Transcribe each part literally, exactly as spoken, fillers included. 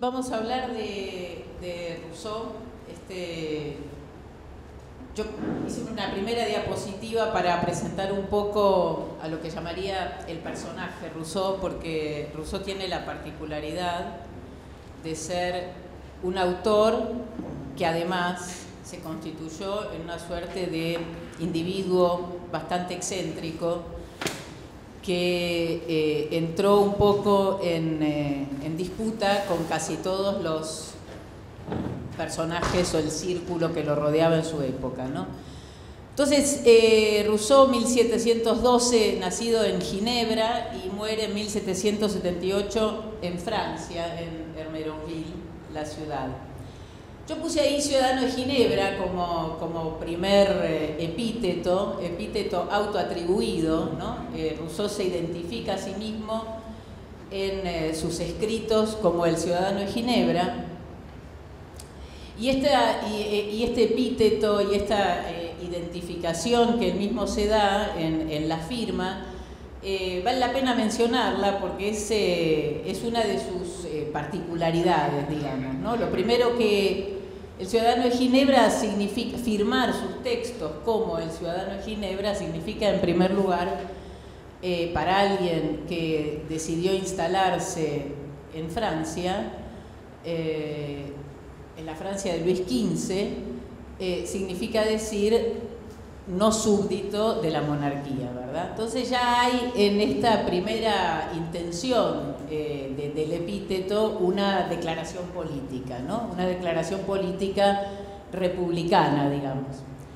vamos a hablar de, de Rousseau. Este, yo hice una primera diapositiva para presentar un poco a lo que llamaría el personaje Rousseau, porque Rousseau tiene la particularidad de ser un autor que además se constituyó en una suerte de individuo bastante excéntrico, que eh, entró un poco en, eh, en disputa con casi todos los personajes o el círculo que lo rodeaba en su época, ¿no? Entonces, eh, Rousseau, mil setecientos doce, nacido en Ginebra y muere en mil setecientos setenta y ocho en Francia, en Herméronville, la ciudad. Yo puse ahí ciudadano de Ginebra como, como primer eh, epíteto, epíteto autoatribuido, ¿no? Eh, Rousseau se identifica a sí mismo en eh, sus escritos como el ciudadano de Ginebra. Y, esta, y, y este epíteto y esta eh, identificación que él mismo se da en, en la firma, eh, vale la pena mencionarla porque es, eh, es una de sus eh, particularidades, digamos, ¿no? Lo primero que el ciudadano de Ginebra significa, firmar sus textos como el ciudadano de Ginebra significa, en primer lugar, eh, para alguien que decidió instalarse en Francia, eh, en la Francia de Luis quince, eh, significa decir no súbdito de la monarquía, ¿verdad? Entonces ya hay en esta primera intención eh, de, del epíteto una declaración política, ¿no? Una declaración política republicana, digamos.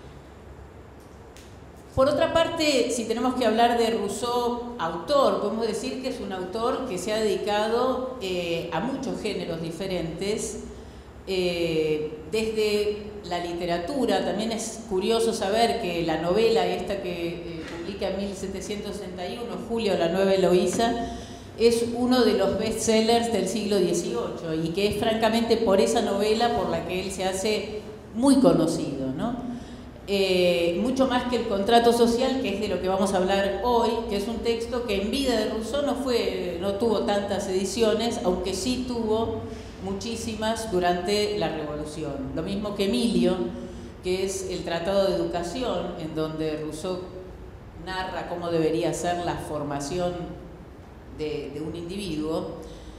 Por otra parte, si tenemos que hablar de Rousseau, autor, podemos decir que es un autor que se ha dedicado eh, a muchos géneros diferentes. Eh, desde la literatura, también es curioso saber que la novela esta que eh, publica en mil setecientos sesenta y uno, Julio, la nueva Eloísa, es uno de los bestsellers del siglo dieciocho y que es francamente por esa novela por la que él se hace muy conocido, ¿no? Eh, mucho más que El contrato social, que es de lo que vamos a hablar hoy, que es un texto que en vida de Rousseau no, fue, no tuvo tantas ediciones, aunque sí tuvo muchísimas durante la Revolución. Lo mismo que Emilio, que es el Tratado de Educación, en donde Rousseau narra cómo debería ser la formación de, de un individuo,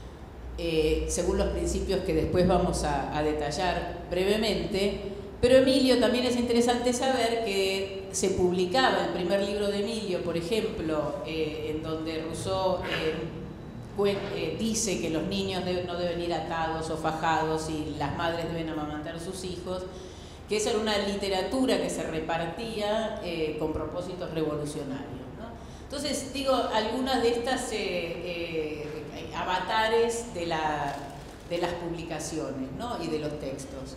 eh, según los principios que después vamos a, a detallar brevemente. Pero Emilio, también es interesante saber que se publicaba el primer libro de Emilio, por ejemplo, eh, en donde Rousseau eh, Eh, dice que los niños deben, no deben ir atados o fajados y las madres deben amamantar a sus hijos, que esa era una literatura que se repartía eh, con propósitos revolucionarios, ¿no? Entonces, digo, algunas de estas eh, eh, avatares de, la, de las publicaciones, ¿no? Y de los textos.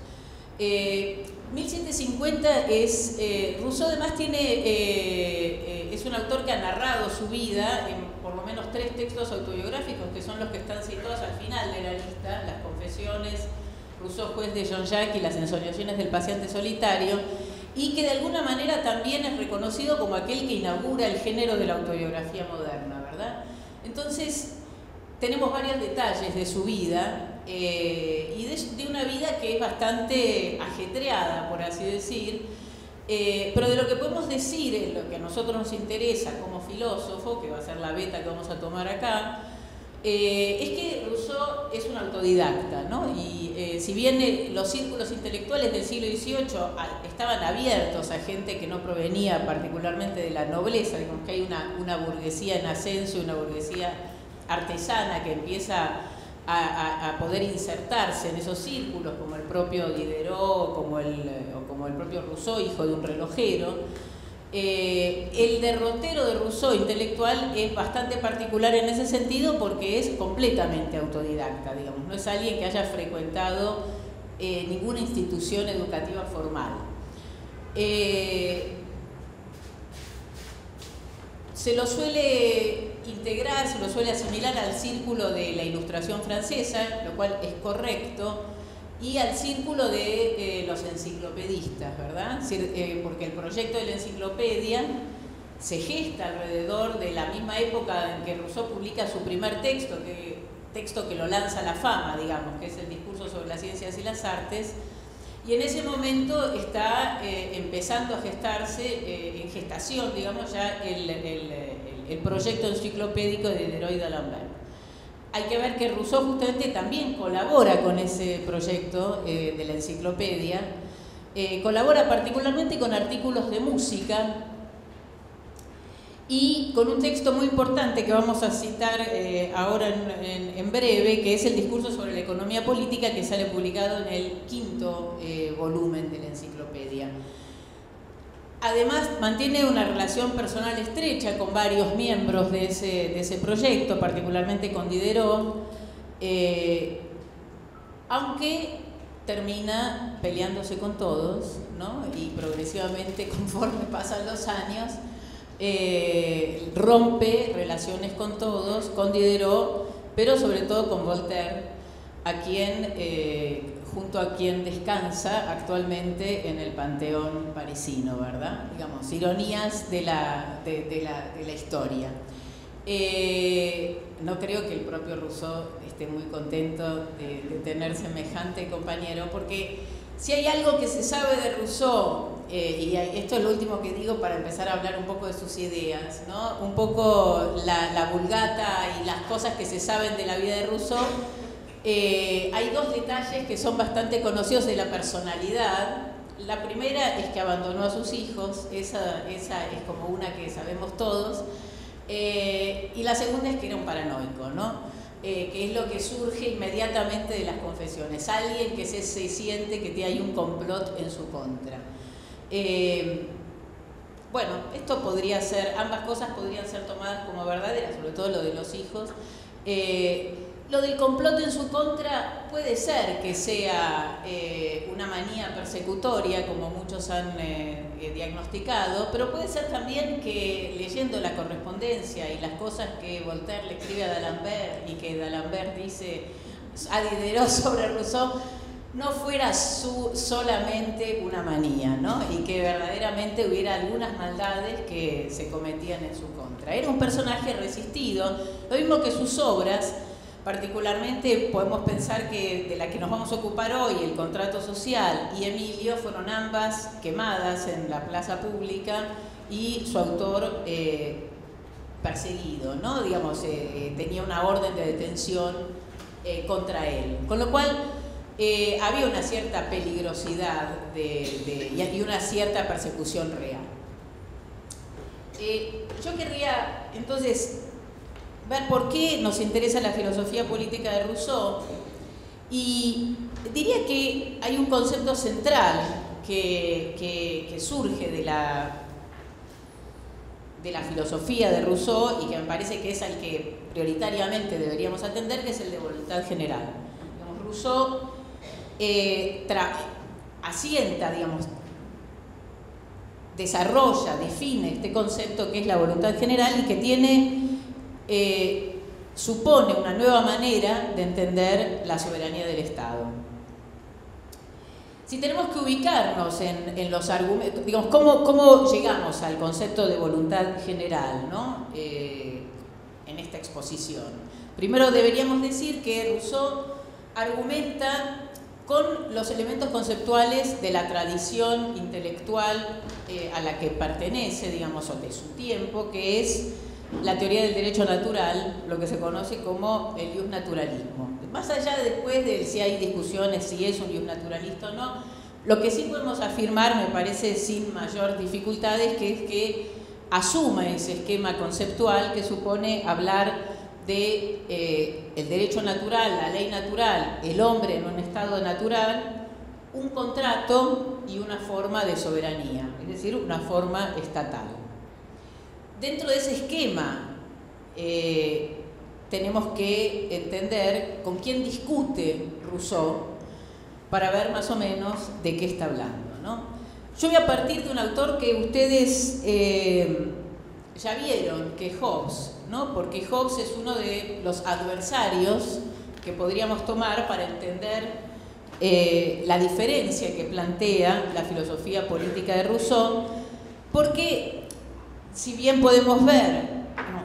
Eh, mil setecientos cincuenta es, eh, Rousseau además tiene, eh, eh, es un autor que ha narrado su vida en por lo menos tres textos autobiográficos, que son los que están situados al final de la lista: Las confesiones, Rousseau, juez de Jean-Jacques, y Las ensoñaciones del paciente solitario, y que de alguna manera también es reconocido como aquel que inaugura el género de la autobiografía moderna, ¿verdad? Entonces, tenemos varios detalles de su vida, eh, y de, de una vida que es bastante ajetreada, por así decir, eh, pero de lo que podemos decir, en lo que a nosotros nos interesa como filósofo, que va a ser la beta que vamos a tomar acá, eh, es que Rousseau es un autodidacta, ¿no? Y eh, si bien eh, los círculos intelectuales del siglo dieciocho a, estaban abiertos a gente que no provenía particularmente de la nobleza, digamos que hay una, una burguesía en ascenso y una burguesía artesana que empieza a, a, a poder insertarse en esos círculos, como el propio Diderot, como el, o como el propio Rousseau, hijo de un relojero. Eh, el derrotero de Rousseau intelectual es bastante particular en ese sentido porque es completamente autodidacta, digamos, no es alguien que haya frecuentado eh, ninguna institución educativa formal. Eh, se lo suele integrar, se lo suele asimilar al círculo de la Ilustración francesa, lo cual es correcto, y al círculo de eh, los enciclopedistas, ¿verdad? Eh, porque el proyecto de la enciclopedia se gesta alrededor de la misma época en que Rousseau publica su primer texto, que texto que lo lanza a la fama, digamos, que es el discurso sobre las ciencias y las artes, y en ese momento está eh, empezando a gestarse, eh, en gestación, digamos, ya el, el, el, el proyecto enciclopédico de Diderot y d'Alembert. Hay que ver que Rousseau justamente también colabora con ese proyecto eh, de la enciclopedia, eh, colabora particularmente con artículos de música y con un texto muy importante que vamos a citar eh, ahora en, en, en breve, que es el discurso sobre la economía política, que sale publicado en el quinto eh, volumen de la enciclopedia. Además, mantiene una relación personal estrecha con varios miembros de ese, de ese proyecto, particularmente con Diderot, eh, aunque termina peleándose con todos, ¿no? Y progresivamente, conforme pasan los años, Eh, rompe relaciones con todos, con Diderot, pero sobre todo con Voltaire, a quien, eh, junto a quien descansa actualmente en el Panteón parisino, ¿verdad? Digamos, ironías de la, de, de la, de la historia. Eh, no creo que el propio Rousseau esté muy contento de, de tener semejante compañero, porque si hay algo que se sabe de Rousseau, eh, y esto es lo último que digo para empezar a hablar un poco de sus ideas, ¿no? Un poco la, la vulgata y las cosas que se saben de la vida de Rousseau, eh, hay dos detalles que son bastante conocidos de la personalidad. La primera es que abandonó a sus hijos, esa, esa es como una que sabemos todos, eh, y la segunda es que era un paranoico, ¿no? Eh, que es lo que surge inmediatamente de las confesiones. Alguien que se, se siente que hay un complot en su contra. Eh, bueno, esto podría ser, ambas cosas podrían ser tomadas como verdaderas, sobre todo lo de los hijos. Eh, lo del complot en su contra puede ser que sea eh, una manía persecutoria, como muchos han eh, eh, diagnosticado, pero puede ser también que, leyendo la correspondencia y las cosas que Voltaire le escribe a d'Alembert y que d'Alembert dice a Diderot sobre Rousseau, no fuera su, solamente una manía, ¿no? Y que verdaderamente hubiera algunas maldades que se cometían en su contra. Era un personaje resistido, lo mismo que sus obras. Particularmente podemos pensar que de la que nos vamos a ocupar hoy, El contrato social y Emilio, fueron ambas quemadas en la plaza pública y su autor eh, perseguido, ¿no? Digamos, eh, tenía una orden de detención eh, contra él. Con lo cual eh, había una cierta peligrosidad de, de, y una cierta persecución real. Eh, yo querría entonces ver por qué nos interesa la filosofía política de Rousseau, y diría que hay un concepto central que, que, que surge de la, de la filosofía de Rousseau y que me parece que es al que prioritariamente deberíamos atender, que es el de voluntad general. Digamos, Rousseau eh, asienta, digamos, desarrolla, define este concepto que es la voluntad general y que tiene Eh, supone una nueva manera de entender la soberanía del Estado. Si tenemos que ubicarnos en, en los argumentos, digamos, ¿cómo, cómo llegamos al concepto de voluntad general, ¿no? eh, en esta exposición? Primero deberíamos decir que Rousseau argumenta con los elementos conceptuales de la tradición intelectual eh, a la que pertenece, digamos, o de su tiempo, que es la teoría del derecho natural, lo que se conoce como el iusnaturalismo. Más allá de después de si hay discusiones si es un iusnaturalista o no, lo que sí podemos afirmar, me parece sin mayor dificultades, que es que asuma ese esquema conceptual que supone hablar de eh, el derecho natural, la ley natural, el hombre en un estado natural, un contrato y una forma de soberanía, es decir, una forma estatal. Dentro de ese esquema eh, tenemos que entender con quién discute Rousseau para ver más o menos de qué está hablando, ¿no? Yo voy a partir de un autor que ustedes eh, ya vieron, que es Hobbes, ¿no? Porque Hobbes es uno de los adversarios que podríamos tomar para entender eh, la diferencia que plantea la filosofía política de Rousseau, porque si bien podemos ver,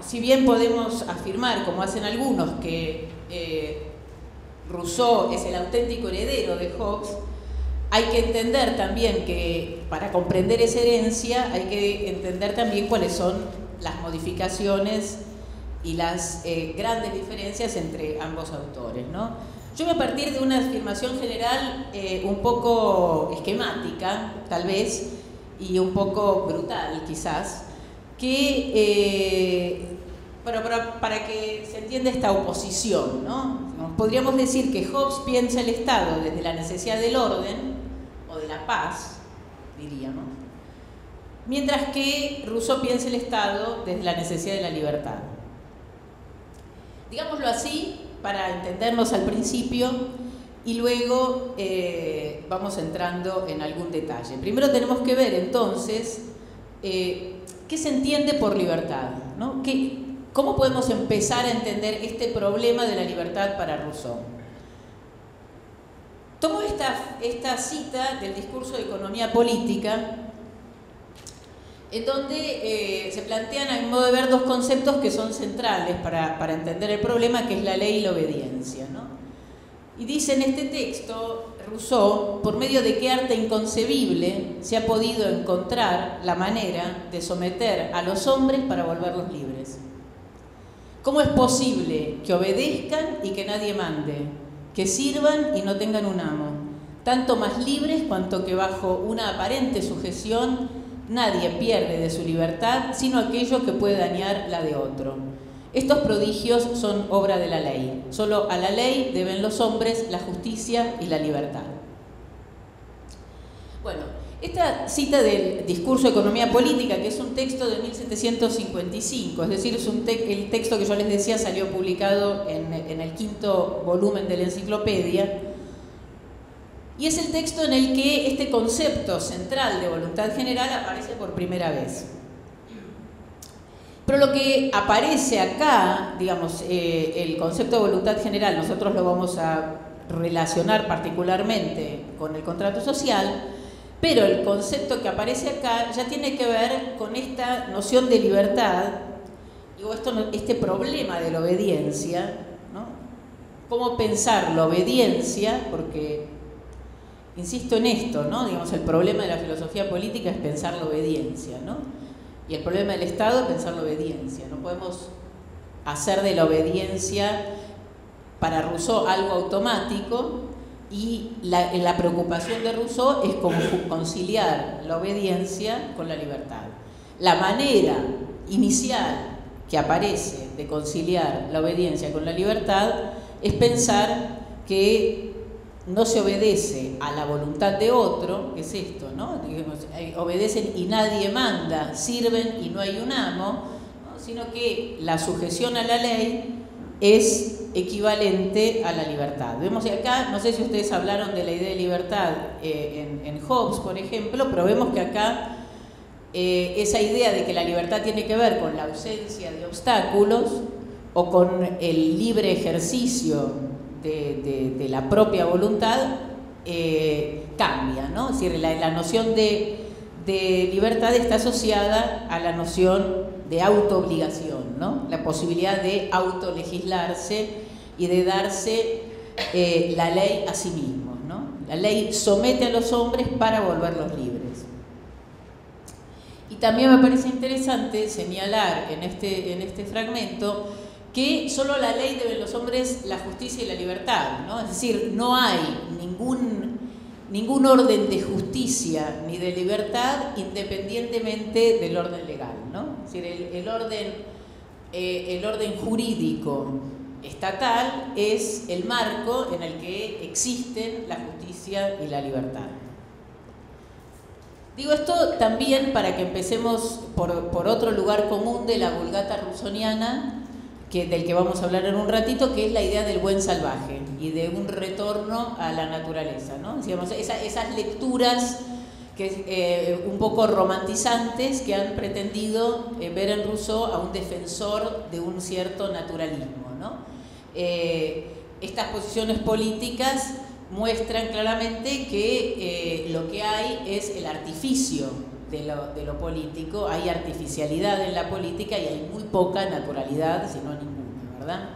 si bien podemos afirmar, como hacen algunos, que eh, Rousseau es el auténtico heredero de Hobbes, hay que entender también que para comprender esa herencia hay que entender también cuáles son las modificaciones y las eh, grandes diferencias entre ambos autores, ¿no? Yo voy a partir de una afirmación general eh, un poco esquemática, tal vez, y un poco brutal, quizás, que, eh, para, para, para que se entienda esta oposición, ¿no? Podríamos decir que Hobbes piensa el Estado desde la necesidad del orden, o de la paz, diríamos, mientras que Rousseau piensa el Estado desde la necesidad de la libertad. Digámoslo así, para entendernos al principio, y luego eh, vamos entrando en algún detalle. Primero tenemos que ver, entonces, eh, qué se entiende por libertad, ¿no? ¿Qué, ¿Cómo podemos empezar a entender este problema de la libertad para Rousseau? Tomo esta, esta cita del discurso de economía política, en donde eh, se plantean, a mi modo de ver, dos conceptos que son centrales para, para entender el problema, que es la ley y la obediencia, ¿no? Y dice en este texto, Rousseau, por medio de qué arte inconcebible se ha podido encontrar la manera de someter a los hombres para volverlos libres. ¿Cómo es posible que obedezcan y que nadie mande, que sirvan y no tengan un amo, tanto más libres cuanto que bajo una aparente sujeción nadie pierde de su libertad sino aquello que puede dañar la de otro? Estos prodigios son obra de la ley. Solo a la ley deben los hombres la justicia y la libertad. Bueno, esta cita del discurso de economía política, que es un texto de mil setecientos cincuenta y cinco, es decir, es un te el texto que yo les decía salió publicado en, en el quinto volumen de la enciclopedia, y es el texto en el que este concepto central de voluntad general aparece por primera vez. Pero lo que aparece acá, digamos, eh, el concepto de voluntad general, nosotros lo vamos a relacionar particularmente con el contrato social, pero el concepto que aparece acá ya tiene que ver con esta noción de libertad, digo, esto, este problema de la obediencia, ¿no? ¿Cómo pensar la obediencia? Porque, insisto en esto, ¿no? Digamos, el problema de la filosofía política es pensar la obediencia, ¿no? Y el problema del Estado es pensar la obediencia. No podemos hacer de la obediencia para Rousseau algo automático, y la, la preocupación de Rousseau es cómo conciliar la obediencia con la libertad. La manera inicial que aparece de conciliar la obediencia con la libertad es pensar que no se obedece a la voluntad de otro, que es esto, ¿no? Digamos, obedecen y nadie manda, sirven y no hay un amo, ¿no? Sino que la sujeción a la ley es equivalente a la libertad. Vemos que acá, no sé si ustedes hablaron de la idea de libertad eh, en, en Hobbes, por ejemplo, pero vemos que acá eh, esa idea de que la libertad tiene que ver con la ausencia de obstáculos o con el libre ejercicio de, de, de la propia voluntad eh, cambia, ¿no? Es decir, la, la noción de, de libertad está asociada a la noción de autoobligación, ¿no? La posibilidad de autolegislarse y de darse eh, la ley a sí mismos, ¿no? La ley somete a los hombres para volverlos libres. Y también me parece interesante señalar en este, en este fragmento que solo la ley deben los hombres la justicia y la libertad, ¿no? Es decir, no hay ningún, ningún orden de justicia ni de libertad independientemente del orden legal, ¿no? Es decir, el, el, orden, eh, el orden jurídico estatal es el marco en el que existen la justicia y la libertad. Digo esto también para que empecemos por, por otro lugar común de la Vulgata rousseauiana, que, del que vamos a hablar en un ratito, que es la idea del buen salvaje y de un retorno a la naturaleza, ¿no? Digamos, esa, esas lecturas que, eh, un poco romantizantes que han pretendido eh, ver en Rousseau a un defensor de un cierto naturalismo, ¿no? Eh, estas posiciones políticas muestran claramente que eh, lo que hay es el artificio de de lo, de lo político, hay artificialidad en la política y hay muy poca naturalidad, si no ninguna, ¿verdad?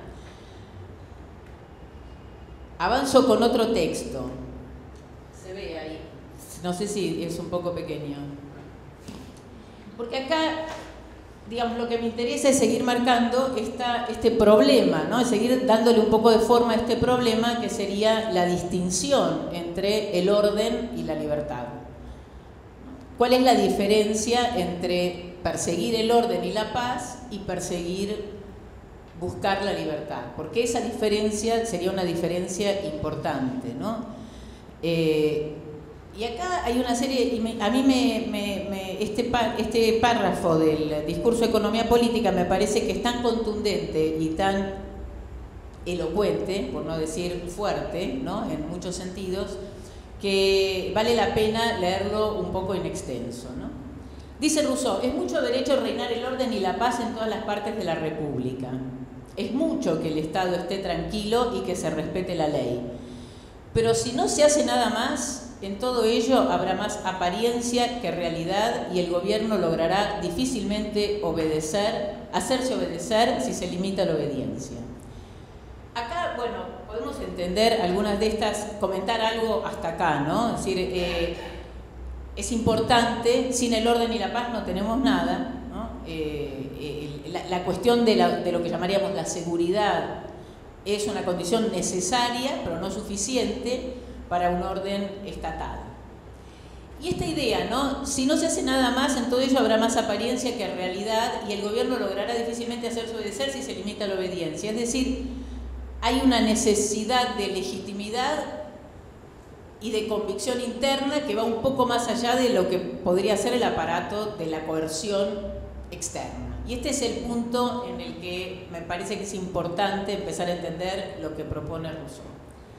Avanzo con otro texto. Se ve ahí. No sé si es un poco pequeño. Porque acá, digamos, lo que me interesa es seguir marcando esta, este problema, ¿no? Es seguir dándole un poco de forma a este problema, que sería la distinción entre el orden y la libertad. ¿Cuál es la diferencia entre perseguir el orden y la paz y perseguir, buscar la libertad? Porque esa diferencia sería una diferencia importante, ¿no? Eh, y acá hay una serie, y me, a mí me, me, me, este, par, este párrafo del discurso de economía política me parece que es tan contundente y tan elocuente, por no decir fuerte, ¿no? En muchos sentidos, que vale la pena leerlo un poco en extenso, ¿no? Dice Rousseau: es mucho derecho reinar el orden y la paz en todas las partes de la República. Es mucho que el Estado esté tranquilo y que se respete la ley. Pero si no se hace nada más, en todo ello habrá más apariencia que realidad y el gobierno logrará difícilmente obedecer, hacerse obedecer si se limita la obediencia. Acá, bueno, podemos entender algunas de estas, comentar algo hasta acá, ¿no? Es decir, eh, es importante, sin el orden y la paz no tenemos nada, ¿no? Eh, eh, la, la cuestión de, la, de lo que llamaríamos la seguridad es una condición necesaria, pero no suficiente, para un orden estatal. Y esta idea, ¿no? Si no se hace nada más, en todo ello habrá más apariencia que realidad y el gobierno logrará difícilmente hacerse obedecer si se limita la obediencia. Es decir, hay una necesidad de legitimidad y de convicción interna que va un poco más allá de lo que podría ser el aparato de la coerción externa. Y este es el punto en el que me parece que es importante empezar a entender lo que propone Rousseau.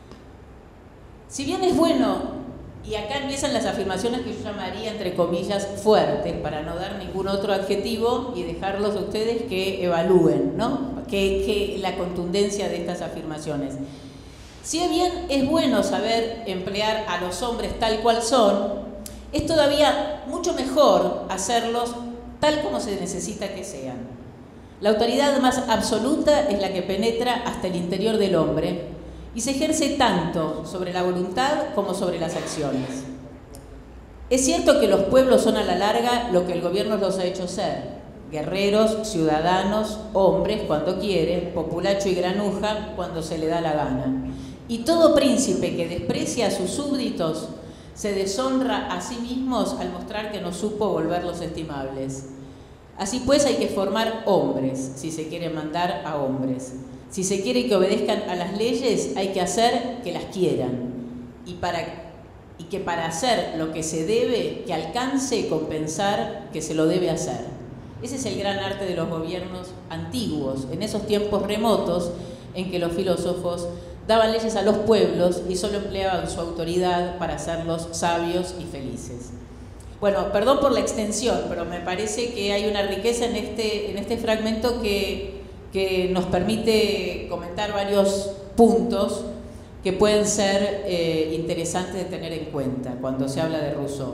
Si bien es bueno, y acá empiezan las afirmaciones que yo llamaría, entre comillas, fuertes, para no dar ningún otro adjetivo y dejarlos a ustedes que evalúen, ¿no? que, que la contundencia de estas afirmaciones. Si bien es bueno saber emplear a los hombres tal cual son, es todavía mucho mejor hacerlos tal como se necesita que sean. La autoridad más absoluta es la que penetra hasta el interior del hombre y se ejerce tanto sobre la voluntad como sobre las acciones. Es cierto que los pueblos son a la larga lo que el gobierno los ha hecho ser: guerreros, ciudadanos, hombres cuando quieren, populacho y granuja cuando se le da la gana. Y todo príncipe que desprecia a sus súbditos se deshonra a sí mismos al mostrar que no supo volverlos estimables. Así pues, hay que formar hombres si se quiere mandar a hombres. Si se quiere que obedezcan a las leyes, hay que hacer que las quieran. Y, para, y que para hacer lo que se debe, que alcance compensar que se lo debe hacer. Ese es el gran arte de los gobiernos antiguos, en esos tiempos remotos en que los filósofos daban leyes a los pueblos y solo empleaban su autoridad para hacerlos sabios y felices. Bueno, perdón por la extensión, pero me parece que hay una riqueza en este, en este fragmento que, que nos permite comentar varios puntos que pueden ser eh, interesantes de tener en cuenta cuando se habla de Rousseau.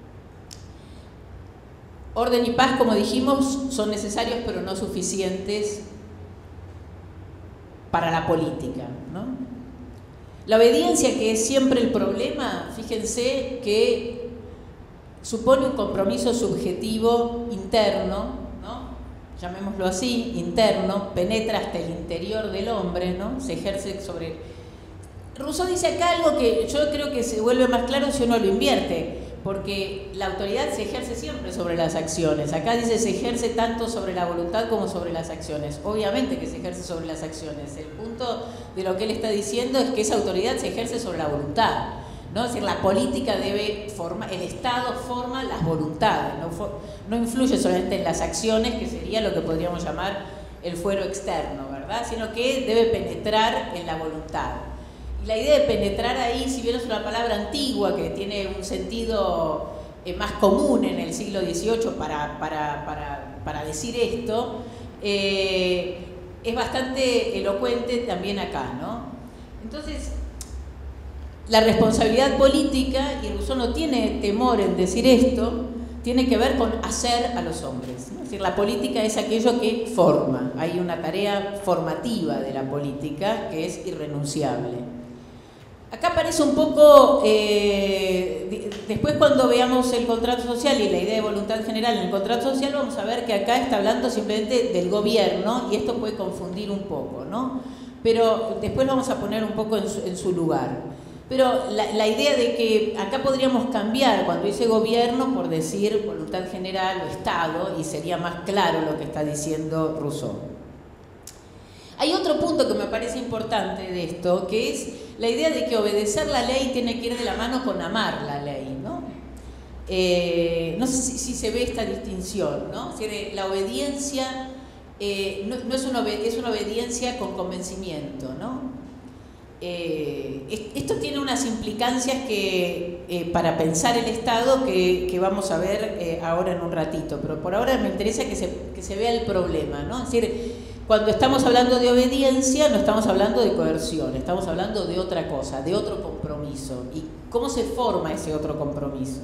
Orden y paz, como dijimos, son necesarios pero no suficientes para la política, ¿no? La obediencia, que es siempre el problema, fíjense que supone un compromiso subjetivo interno, ¿no? Llamémoslo así, interno, penetra hasta el interior del hombre, ¿no? Se ejerce sobre... Rousseau dice acá algo que yo creo que se vuelve más claro si uno lo invierte, porque la autoridad se ejerce siempre sobre las acciones. Acá dice se ejerce tanto sobre la voluntad como sobre las acciones. Obviamente que se ejerce sobre las acciones. El punto de lo que él está diciendo es que esa autoridad se ejerce sobre la voluntad, ¿no? Es decir, la política debe formar, el Estado forma las voluntades, no, no influye solamente en las acciones, que sería lo que podríamos llamar el fuero externo, ¿verdad? Sino que debe penetrar en la voluntad. La idea de penetrar ahí, si bien es una palabra antigua que tiene un sentido eh, más común en el siglo dieciocho para, para, para, para decir esto, eh, es bastante elocuente también acá, ¿no? Entonces, la responsabilidad política, y Rousseau no tiene temor en decir esto, tiene que ver con hacer a los hombres, ¿no? Es decir, la política es aquello que forma, hay una tarea formativa de la política que es irrenunciable. Acá aparece un poco, eh, después cuando veamos el contrato social y la idea de voluntad general en el contrato social, vamos a ver que acá está hablando simplemente del gobierno y esto puede confundir un poco, ¿no? Pero después lo vamos a poner un poco en su, en su lugar. Pero la, la idea de que acá podríamos cambiar cuando dice gobierno por decir voluntad general o Estado y sería más claro lo que está diciendo Rousseau. Hay otro punto que me parece importante de esto, que es la idea de que obedecer la ley tiene que ir de la mano con amar la ley, ¿no? Eh, no sé si, si se ve esta distinción, ¿no? Es decir, la obediencia eh, no, no es, una, es una obediencia con convencimiento, ¿no? Eh, esto tiene unas implicancias que, eh, para pensar el Estado que, que vamos a ver eh, ahora en un ratito, pero por ahora me interesa que se, que se vea el problema, ¿no? Es decir, cuando estamos hablando de obediencia no estamos hablando de coerción, estamos hablando de otra cosa, de otro compromiso. ¿Y cómo se forma ese otro compromiso?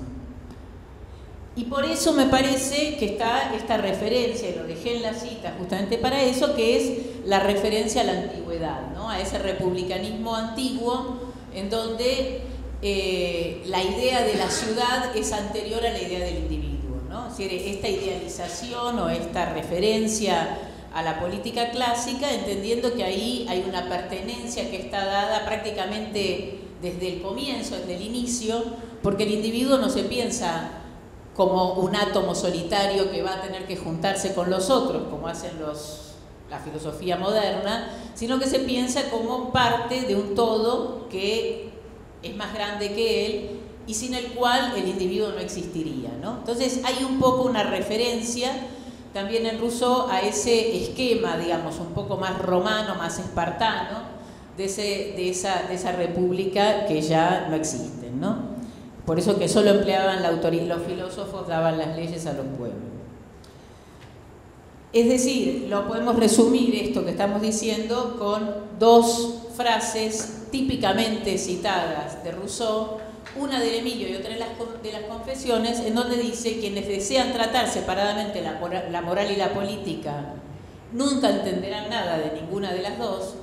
Y por eso me parece que está esta referencia, y lo dejé en la cita justamente para eso, que es la referencia a la antigüedad, ¿no? A ese republicanismo antiguo en donde eh, la idea de la ciudad es anterior a la idea del individuo, ¿no? Es decir, esta idealización o esta referencia a la política clásica, entendiendo que ahí hay una pertenencia que está dada prácticamente desde el comienzo, desde el inicio, porque el individuo no se piensa como un átomo solitario que va a tener que juntarse con los otros, como hacen los, la filosofía moderna, sino que se piensa como parte de un todo que es más grande que él y sin el cual el individuo no existiría, ¿no? Entonces hay un poco una referencia también en Rousseau a ese esquema, digamos, un poco más romano, más espartano, de, ese, de, esa, de esa república que ya no existe, ¿no? Por eso que solo empleaban la autoridad, los filósofos daban las leyes a los pueblos. Es decir, lo podemos resumir esto que estamos diciendo con dos frases típicamente citadas de Rousseau, una del Emilio y otra de las, de las Confesiones, en donde dice: quienes desean tratar separadamente la, la moral y la política nunca entenderán nada de ninguna de las dos.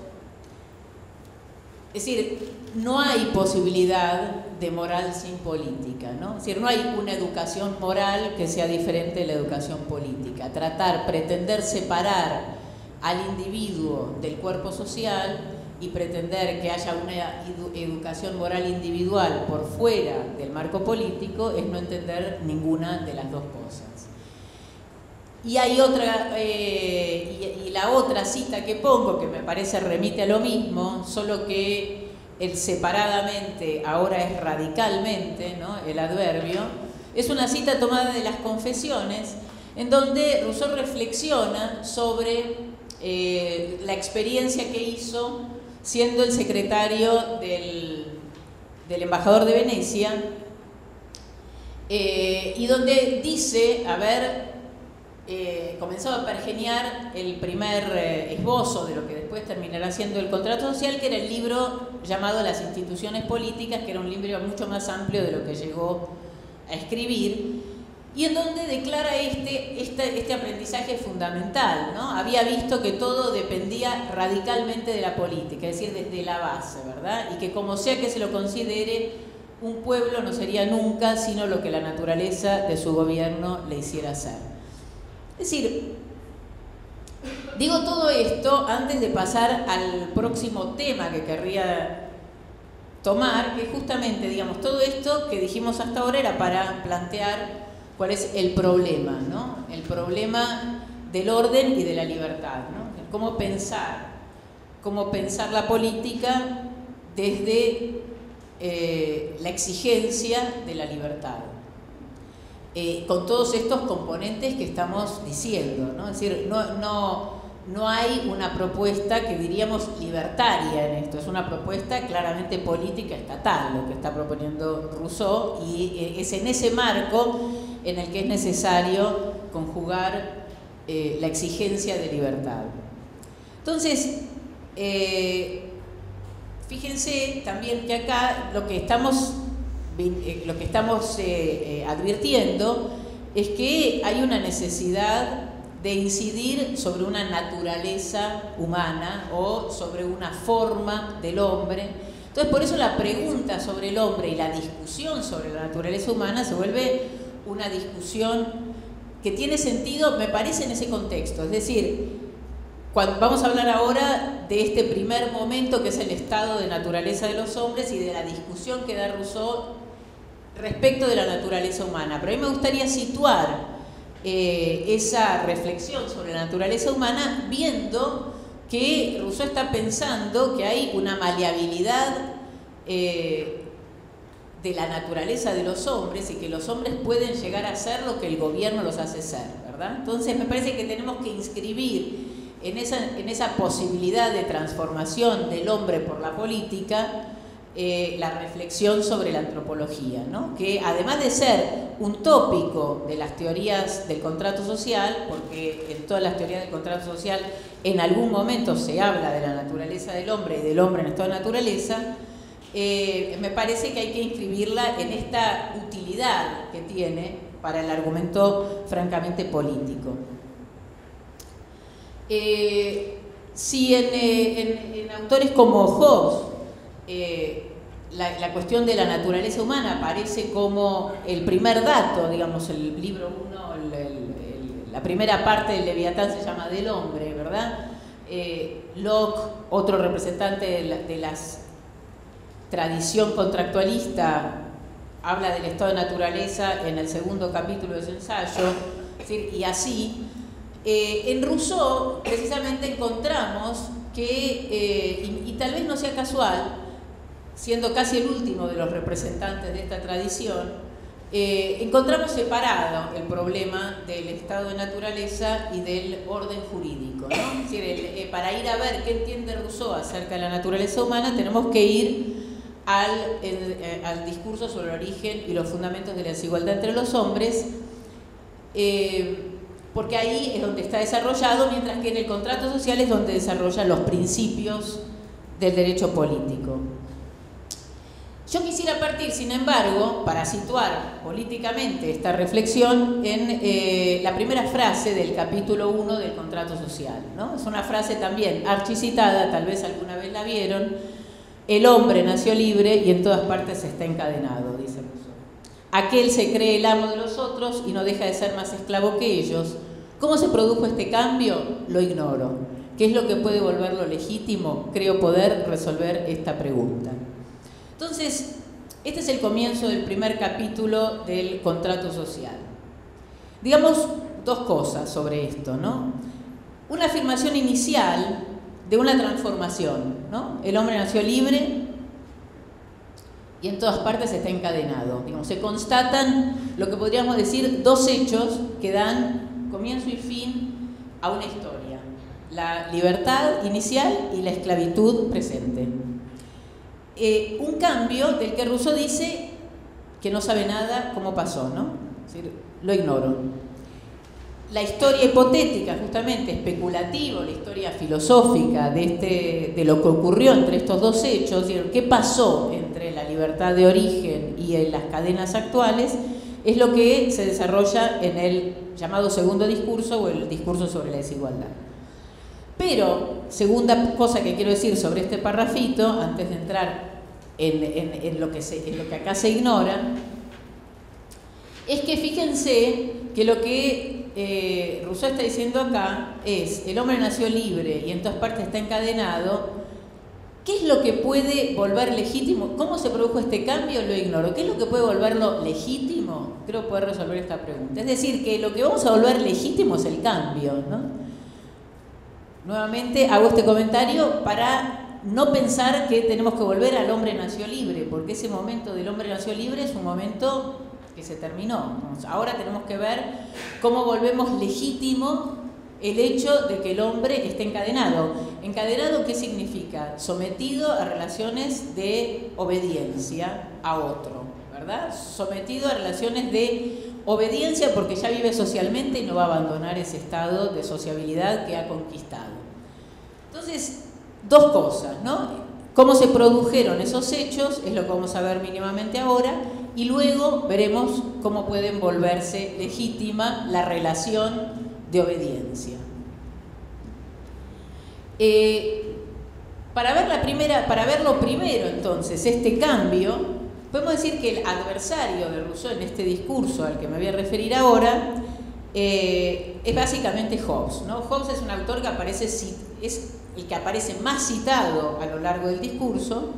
Es decir, no hay posibilidad de moral sin política, ¿no? Es decir, no hay una educación moral que sea diferente de la educación política. Tratar, pretender separar al individuo del cuerpo social y pretender que haya una edu educación moral individual por fuera del marco político es no entender ninguna de las dos cosas. Y hay otra, eh, y, y la otra cita que pongo, que me parece remite a lo mismo, solo que el separadamente ahora es radicalmente, ¿no? El adverbio, es una cita tomada de las Confesiones, en donde Rousseau reflexiona sobre eh, la experiencia que hizo siendo el secretario del, del embajador de Venecia, eh, y donde dice haber Eh, comenzó a pergeniar el primer eh, esbozo de lo que después terminará siendo el contrato social, que era el libro llamado Las instituciones políticas, que era un libro mucho más amplio de lo que llegó a escribir, y en donde declara este, este, este aprendizaje fundamental, ¿no? Había visto que todo dependía radicalmente de la política, es decir, desde la base, ¿verdad? Y que como sea que se lo considere, un pueblo no sería nunca sino lo que la naturaleza de su gobierno le hiciera ser. Es decir, digo todo esto antes de pasar al próximo tema que querría tomar, que justamente, digamos, todo esto que dijimos hasta ahora era para plantear cuál es el problema, ¿no? El problema del orden y de la libertad, ¿no? Cómo pensar, cómo pensar la política desde eh, la exigencia de la libertad. Eh, con todos estos componentes que estamos diciendo, ¿no? Es decir, no, no, no hay una propuesta que diríamos libertaria en esto, es una propuesta claramente política estatal lo que está proponiendo Rousseau, y es en ese marco en el que es necesario conjugar eh, la exigencia de libertad. Entonces, eh, fíjense también que acá lo que estamos lo que estamos eh, eh, advirtiendo es que hay una necesidad de incidir sobre una naturaleza humana o sobre una forma del hombre. Entonces, por eso la pregunta sobre el hombre y la discusión sobre la naturaleza humana se vuelve una discusión que tiene sentido, me parece, en ese contexto. Es decir, cuando vamos a hablar ahora de este primer momento que es el estado de naturaleza de los hombres y de la discusión que da Rousseau respecto de la naturaleza humana. Pero a mí me gustaría situar eh, esa reflexión sobre la naturaleza humana viendo que Rousseau está pensando que hay una maleabilidad eh, de la naturaleza de los hombres y que los hombres pueden llegar a ser lo que el gobierno los hace ser, ¿verdad? Entonces me parece que tenemos que inscribir en esa, en esa posibilidad de transformación del hombre por la política eh, la reflexión sobre la antropología, ¿no? Que además de ser un tópico de las teorías del contrato social, porque en todas las teorías del contrato social en algún momento se habla de la naturaleza del hombre y del hombre en estado de naturaleza, eh, me parece que hay que inscribirla en esta utilidad que tiene para el argumento francamente político. Eh, si en, eh, en, en autores como Hobbes eh, la, la cuestión de la naturaleza humana aparece como el primer dato, digamos, el libro uno, el, el, el, la primera parte del Leviatán se llama del hombre, ¿verdad? Eh, Locke, otro representante de la de las tradición contractualista, habla del estado de naturaleza en el segundo capítulo de su ensayo, es decir, y así. Eh, en Rousseau, precisamente, encontramos que, eh, y, y tal vez no sea casual, siendo casi el último de los representantes de esta tradición, eh, encontramos separado el problema del estado de naturaleza y del orden jurídico, ¿no? Es decir, el, eh, para ir a ver qué entiende Rousseau acerca de la naturaleza humana, tenemos que ir al, el, eh, al discurso sobre el origen y los fundamentos de la desigualdad entre los hombres, eh, porque ahí es donde está desarrollado, mientras que en el contrato social es donde desarrolla los principios del derecho político. Yo quisiera partir, sin embargo, para situar políticamente esta reflexión en eh, la primera frase del capítulo uno del contrato social, ¿no? Es una frase también archicitada, tal vez alguna vez la vieron: el hombre nació libre y en todas partes está encadenado, dice Rousseau. Aquel se cree el amo de los otros y no deja de ser más esclavo que ellos. ¿Cómo se produjo este cambio? Lo ignoro. ¿Qué es lo que puede volverlo legítimo? Creo poder resolver esta pregunta. Entonces, este es el comienzo del primer capítulo del contrato social. Digamos dos cosas sobre esto, ¿no? Una afirmación inicial de una transformación, ¿no? El hombre nació libre y en todas partes está encadenado. Digamos, se constatan lo que podríamos decir dos hechos que dan comienzo y fin a una historia: la libertad inicial y la esclavitud presente. Eh, un cambio del que Rousseau dice que no sabe nada cómo pasó, ¿no? Es decir, lo ignoro. La historia hipotética, justamente especulativo, la historia filosófica de, este, de lo que ocurrió entre estos dos hechos, qué pasó entre la libertad de origen y en las cadenas actuales, es lo que se desarrolla en el llamado segundo discurso o el discurso sobre la desigualdad. Pero, segunda cosa que quiero decir sobre este parrafito, antes de entrar en, en, en, lo, que se, en lo que acá se ignora, es que fíjense que lo que eh, Rousseau está diciendo acá es: el hombre nació libre y en todas partes está encadenado. ¿Qué es lo que puede volver legítimo? ¿Cómo se produjo este cambio? Lo ignoro. ¿Qué es lo que puede volverlo legítimo? Creo poder resolver esta pregunta. Es decir, que lo que vamos a volver legítimo es el cambio, ¿no? Nuevamente hago este comentario para no pensar que tenemos que volver al hombre nació libre, porque ese momento del hombre nació libre es un momento que se terminó. Ahora tenemos que ver cómo volvemos legítimo el hecho de que el hombre esté encadenado. ¿Encadenado qué significa? Sometido a relaciones de obediencia a otro, ¿verdad? Sometido a relaciones de obediencia porque ya vive socialmente y no va a abandonar ese estado de sociabilidad que ha conquistado. Entonces, dos cosas, ¿no? Cómo se produjeron esos hechos es lo que vamos a ver mínimamente ahora, y luego veremos cómo pueden volverse legítima la relación de obediencia. Eh, para ver la primera, para verlo primero entonces, este cambio, podemos decir que el adversario de Rousseau en este discurso al que me voy a referir ahora eh, es básicamente Hobbes, ¿no? Hobbes es un autor que aparece, es el que aparece más citado a lo largo del discurso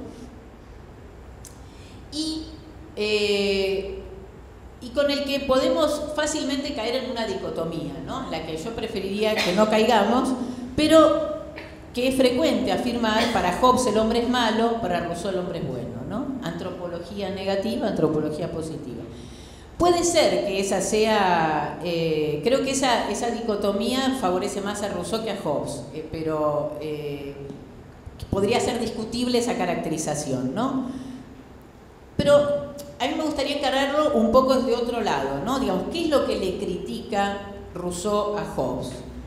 y, eh, y con el que podemos fácilmente caer en una dicotomía, ¿no? En la que yo preferiría que no caigamos, pero que es frecuente afirmar: para Hobbes el hombre es malo, para Rousseau el hombre es bueno, ¿no? Antropología negativa, antropología positiva. Puede ser que esa sea, eh, creo que esa, esa dicotomía favorece más a Rousseau que a Hobbes, eh, pero eh, podría ser discutible esa caracterización, ¿no? Pero a mí me gustaría encararlo un poco desde otro lado, ¿no? Digamos, ¿qué es lo que le critica Rousseau a Hobbes?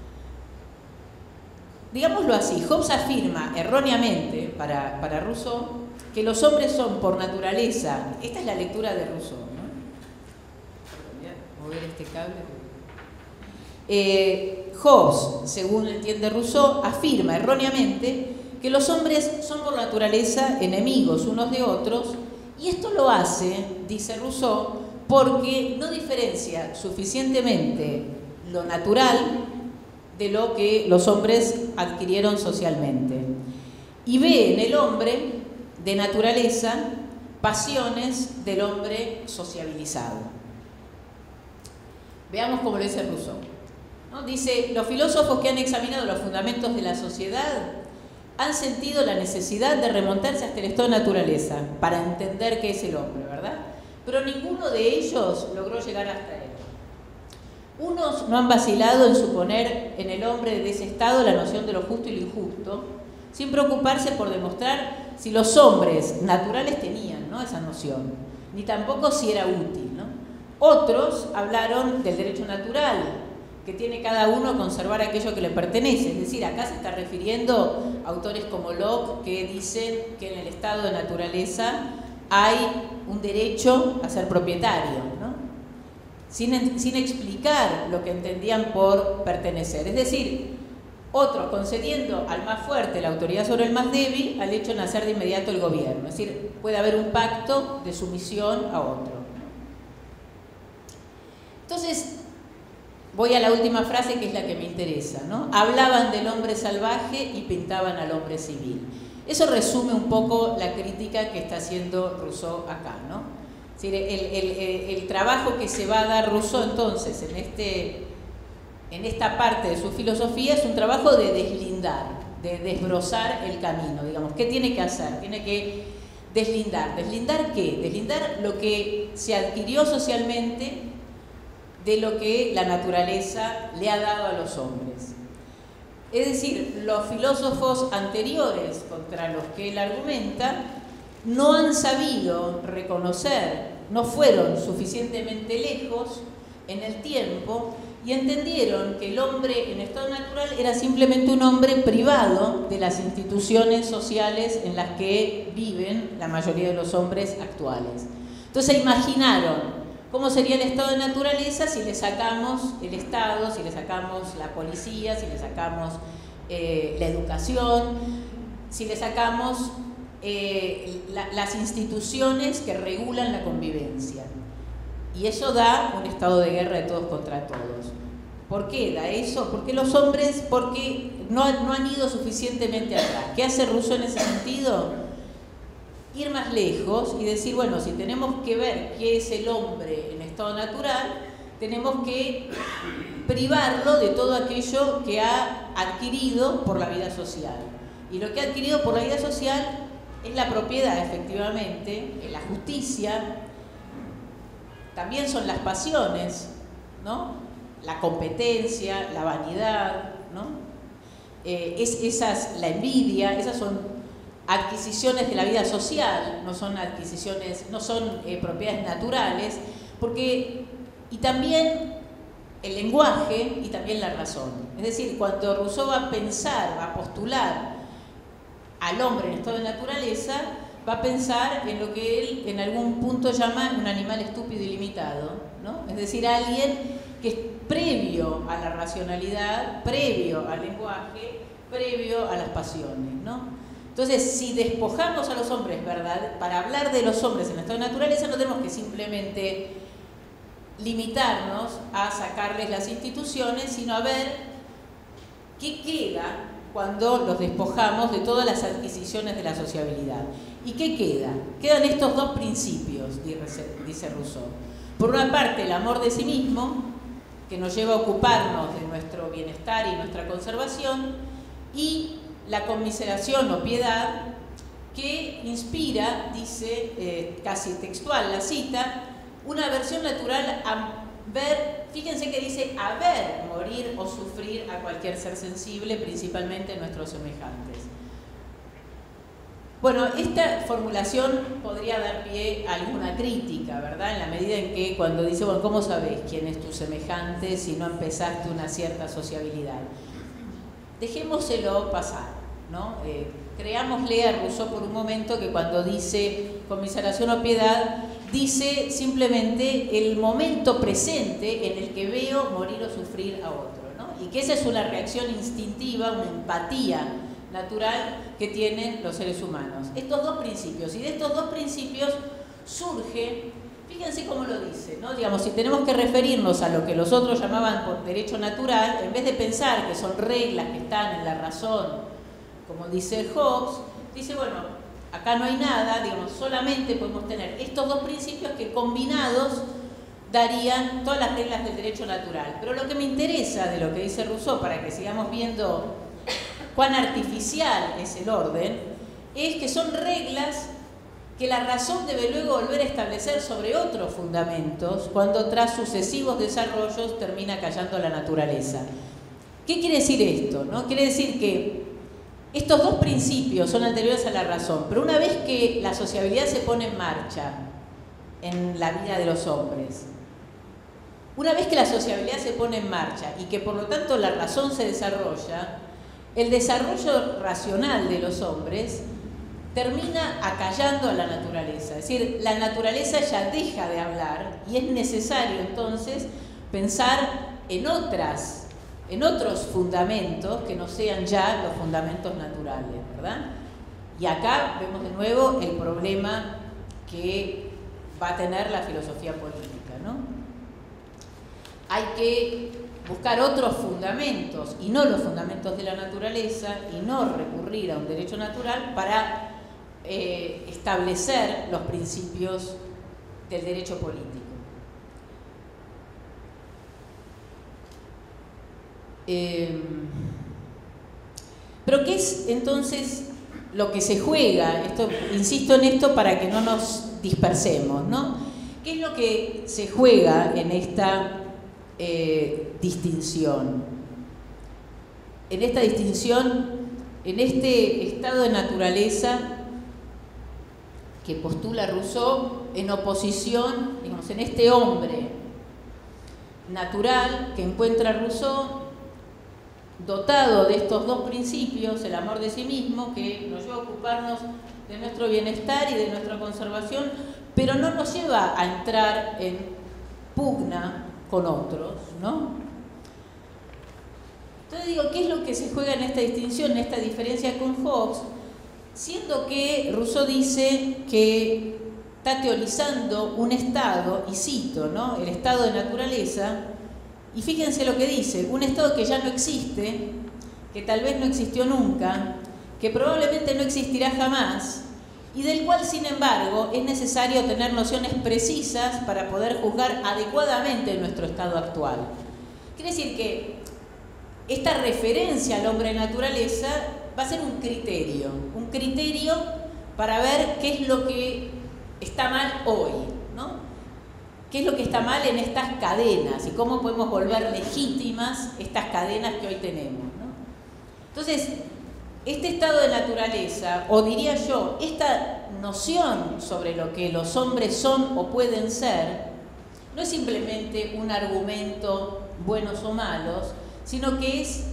Digámoslo así, Hobbes afirma erróneamente para, para Rousseau que los hombres son por naturaleza, esta es la lectura de Rousseau, ¿no? Voy a mover este cable. Eh, Hobbes, según entiende Rousseau, afirma erróneamente que los hombres son por naturaleza enemigos unos de otros, y esto lo hace, dice Rousseau, porque no diferencia suficientemente lo natural de lo que los hombres adquirieron socialmente, y ve en el hombre de naturaleza pasiones del hombre sociabilizado. Veamos cómo lo dice Rousseau, ¿no? Dice: los filósofos que han examinado los fundamentos de la sociedad han sentido la necesidad de remontarse hasta el estado de naturaleza para entender qué es el hombre, ¿verdad? Pero ninguno de ellos logró llegar hasta él. Unos no han vacilado en suponer en el hombre de ese estado la noción de lo justo y lo injusto, sin preocuparse por demostrar si los hombres naturales tenían, ¿no?, esa noción, ni tampoco si era útil, ¿no? Otros hablaron del derecho natural, que tiene cada uno a conservar aquello que le pertenece. Es decir, acá se está refiriendo a autores como Locke, que dicen que en el estado de naturaleza hay un derecho a ser propietario, ¿no? Sin, sin explicar lo que entendían por pertenecer. Es decir, otros concediendo al más fuerte la autoridad sobre el más débil, al hecho de nacer de inmediato el gobierno. Es decir, puede haber un pacto de sumisión a otro. Entonces, voy a la última frase, que es la que me interesa, ¿no? Hablaban del hombre salvaje y pintaban al hombre civil. Eso resume un poco la crítica que está haciendo Rousseau acá, ¿no? Es decir, el, el, el, el trabajo que se va a dar Rousseau entonces en, este, en esta parte de su filosofía es un trabajo de deslindar, de desbrozar el camino, digamos. ¿Qué tiene que hacer? Tiene que deslindar. ¿Deslindar qué? Deslindar lo que se adquirió socialmente de lo que la naturaleza le ha dado a los hombres. Es decir, los filósofos anteriores contra los que él argumenta no han sabido reconocer, no fueron suficientemente lejos en el tiempo y entendieron que el hombre en estado natural era simplemente un hombre privado de las instituciones sociales en las que viven la mayoría de los hombres actuales. Entonces imaginaron cómo sería el estado de naturaleza si le sacamos el Estado, si le sacamos la policía, si le sacamos eh, la educación, si le sacamos eh, la, las instituciones que regulan la convivencia. Y eso da un estado de guerra de todos contra todos. ¿Por qué da eso? Porque los hombres, porque no, no han ido suficientemente atrás. ¿Qué hace Rousseau en ese sentido? Ir más lejos y decir, bueno, si tenemos que ver qué es el hombre en estado natural, tenemos que privarlo de todo aquello que ha adquirido por la vida social. Y lo que ha adquirido por la vida social es la propiedad, efectivamente, es la justicia, también son las pasiones, ¿no? La competencia, la vanidad, ¿no? Eh, es, esas, la envidia, esas son adquisiciones de la vida social, no son adquisiciones, no son eh, propiedades naturales, porque, y también el lenguaje y también la razón. Es decir, cuando Rousseau va a pensar, va a postular al hombre en estado de naturaleza, va a pensar en lo que él en algún punto llama un animal estúpido y limitado, ¿no? Es decir, alguien que es previo a la racionalidad, previo al lenguaje, previo a las pasiones, ¿no? Entonces, si despojamos a los hombres, ¿verdad? Para hablar de los hombres en estado de naturaleza, no tenemos que simplemente limitarnos a sacarles las instituciones, sino a ver qué queda cuando los despojamos de todas las adquisiciones de la sociabilidad. ¿Y qué queda? Quedan estos dos principios, dice Rousseau. Por una parte, el amor de sí mismo, que nos lleva a ocuparnos de nuestro bienestar y nuestra conservación, y la conmiseración o piedad, que inspira, dice, eh, casi textual la cita, una aversión natural a ver, fíjense que dice, a ver morir o sufrir a cualquier ser sensible, principalmente nuestros semejantes. Bueno, esta formulación podría dar pie a alguna crítica, ¿verdad? En la medida en que cuando dice, bueno, ¿cómo sabés quién es tu semejante si no empezaste una cierta sociabilidad? Dejémoselo pasar, ¿no? Eh, creámosle a Rousseau por un momento que cuando dice conmiseración o piedad, dice simplemente el momento presente en el que veo morir o sufrir a otro, ¿no? Y que esa es una reacción instintiva, una empatía natural que tienen los seres humanos. Estos dos principios, y de estos dos principios surge, fíjense cómo lo dice, ¿no? Digamos, si tenemos que referirnos a lo que los otros llamaban por derecho natural, en vez de pensar que son reglas que están en la razón, como dice Hobbes, dice, bueno, acá no hay nada, digamos, solamente podemos tener estos dos principios que combinados darían todas las reglas del derecho natural. Pero lo que me interesa de lo que dice Rousseau, para que sigamos viendo cuán artificial es el orden, es que son reglas que la razón debe luego volver a establecer sobre otros fundamentos cuando tras sucesivos desarrollos termina callando la naturaleza. ¿Qué quiere decir esto, no? Quiere decir que estos dos principios son anteriores a la razón, pero una vez que la sociabilidad se pone en marcha en la vida de los hombres, una vez que la sociabilidad se pone en marcha y que por lo tanto la razón se desarrolla, el desarrollo racional de los hombres termina acallando a la naturaleza. Es decir, la naturaleza ya deja de hablar y es necesario entonces pensar en otras, en otros fundamentos que no sean ya los fundamentos naturales, ¿verdad? Y acá vemos de nuevo el problema que va a tener la filosofía política, ¿no? Hay que buscar otros fundamentos y no los fundamentos de la naturaleza y no recurrir a un derecho natural para eh, establecer los principios del derecho político. Eh, pero ¿qué es entonces lo que se juega? Esto, insisto en esto para que no nos dispersemos, ¿no? ¿Qué es lo que se juega en esta eh, distinción? En esta distinción, en este estado de naturaleza que postula Rousseau en oposición, digamos, en este hombre natural que encuentra Rousseau, dotado de estos dos principios, el amor de sí mismo, que nos lleva a ocuparnos de nuestro bienestar y de nuestra conservación, pero no nos lleva a entrar en pugna con otros, ¿no? Entonces digo, ¿qué es lo que se juega en esta distinción, en esta diferencia con Hobbes? Siendo que Rousseau dice que está teorizando un estado, y cito, ¿no? El estado de naturaleza. Y fíjense lo que dice, un estado que ya no existe, que tal vez no existió nunca, que probablemente no existirá jamás, y del cual, sin embargo, es necesario tener nociones precisas para poder juzgar adecuadamente nuestro estado actual. Quiere decir que esta referencia al hombre de naturaleza va a ser un criterio, un criterio para ver qué es lo que está mal hoy, ¿no? ¿Qué es lo que está mal en estas cadenas y cómo podemos volver legítimas estas cadenas que hoy tenemos, ¿no? Entonces, este estado de naturaleza, o diría yo, esta noción sobre lo que los hombres son o pueden ser, no es simplemente un argumento buenos o malos, sino que es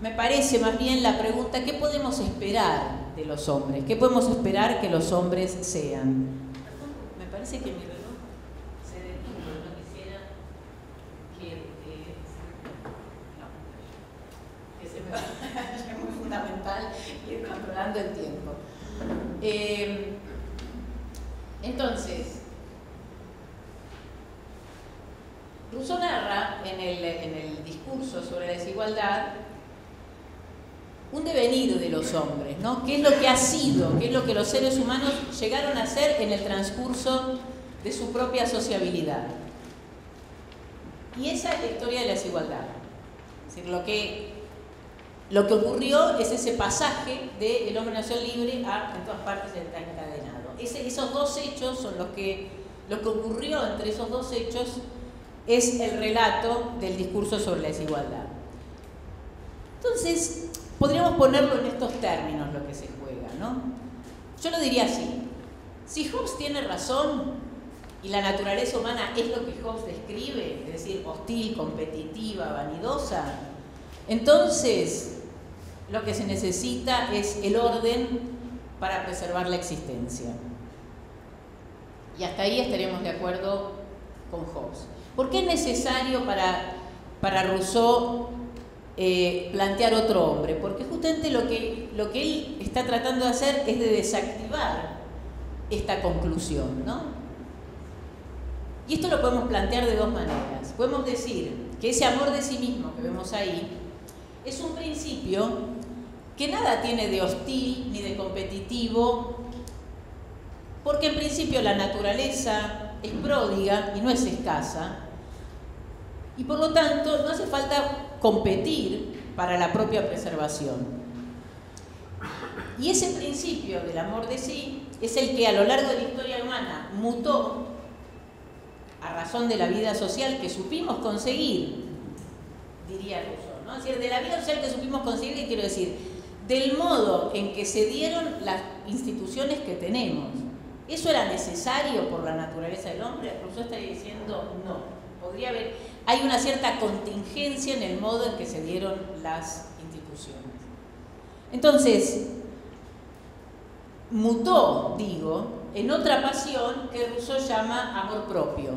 me parece más bien la pregunta, ¿qué podemos esperar de los hombres? ¿Qué podemos esperar que los hombres sean? Me parece que mi reloj se detuvo, no quisiera que, eh, no, que se me vaya, es muy fundamental ir controlando el tiempo. Eh, entonces, Rousseau narra en el, en el discurso sobre la desigualdad un devenir de los hombres, ¿no? ¿Qué es lo que ha sido? ¿Qué es lo que los seres humanos llegaron a ser en el transcurso de su propia sociabilidad? Y esa es la historia de la desigualdad. Es decir, lo que, lo que ocurrió es ese pasaje de el hombre nació libre a en todas partes está encadenado. Ese, esos dos hechos son los que, lo que ocurrió entre esos dos hechos es el relato del discurso sobre la desigualdad. Entonces, podríamos ponerlo en estos términos lo que se juega, ¿no? Yo lo diría así. Si Hobbes tiene razón y la naturaleza humana es lo que Hobbes describe, es decir, hostil, competitiva, vanidosa, entonces lo que se necesita es el orden para preservar la existencia. Y hasta ahí estaremos de acuerdo con Hobbes. ¿Por qué es necesario para, para Rousseau eh, plantear otro hombre? Porque justamente lo que, lo que él está tratando de hacer es de desactivar esta conclusión, ¿no? Y esto lo podemos plantear de dos maneras. Podemos decir que ese amor de sí mismo que vemos ahí es un principio que nada tiene de hostil ni de competitivo, porque en principio la naturaleza es pródiga y no es escasa, y por lo tanto no hace falta competir para la propia preservación. Y ese principio del amor de sí es el que a lo largo de la historia humana mutó a razón de la vida social que supimos conseguir, diría Rousseau, ¿no? Es decir, de la vida social que supimos conseguir, ¿qué quiero decir? Del modo en que se dieron las instituciones que tenemos. ¿Eso era necesario por la naturaleza del hombre? Rousseau está diciendo no. Podría haber, hay una cierta contingencia en el modo en que se dieron las instituciones. Entonces, mutó, digo, en otra pasión que Rousseau llama amor propio.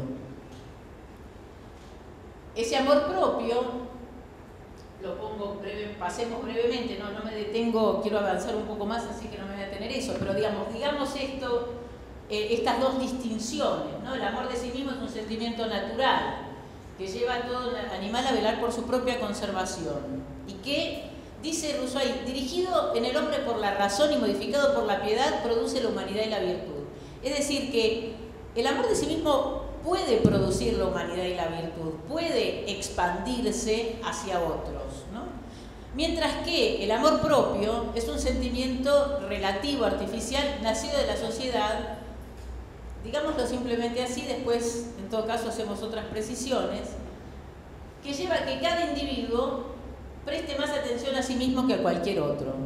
Ese amor propio, lo pongo breve, pasemos brevemente, no, no me detengo, quiero avanzar un poco más, así que no me voy a detener eso, pero digamos, digamos esto, eh, estas dos distinciones, ¿no? El amor de sí mismo es un sentimiento natural, que lleva a todo animal a velar por su propia conservación, y que, dice Rousseau ahí, dirigido en el hombre por la razón y modificado por la piedad, produce la humanidad y la virtud. Es decir, que el amor de sí mismo puede producir la humanidad y la virtud, puede expandirse hacia otros, ¿no? Mientras que el amor propio es un sentimiento relativo, artificial, nacido de la sociedad, digámoslo simplemente así, después en todo caso hacemos otras precisiones, que lleva a que cada individuo preste más atención a sí mismo que a cualquier otro.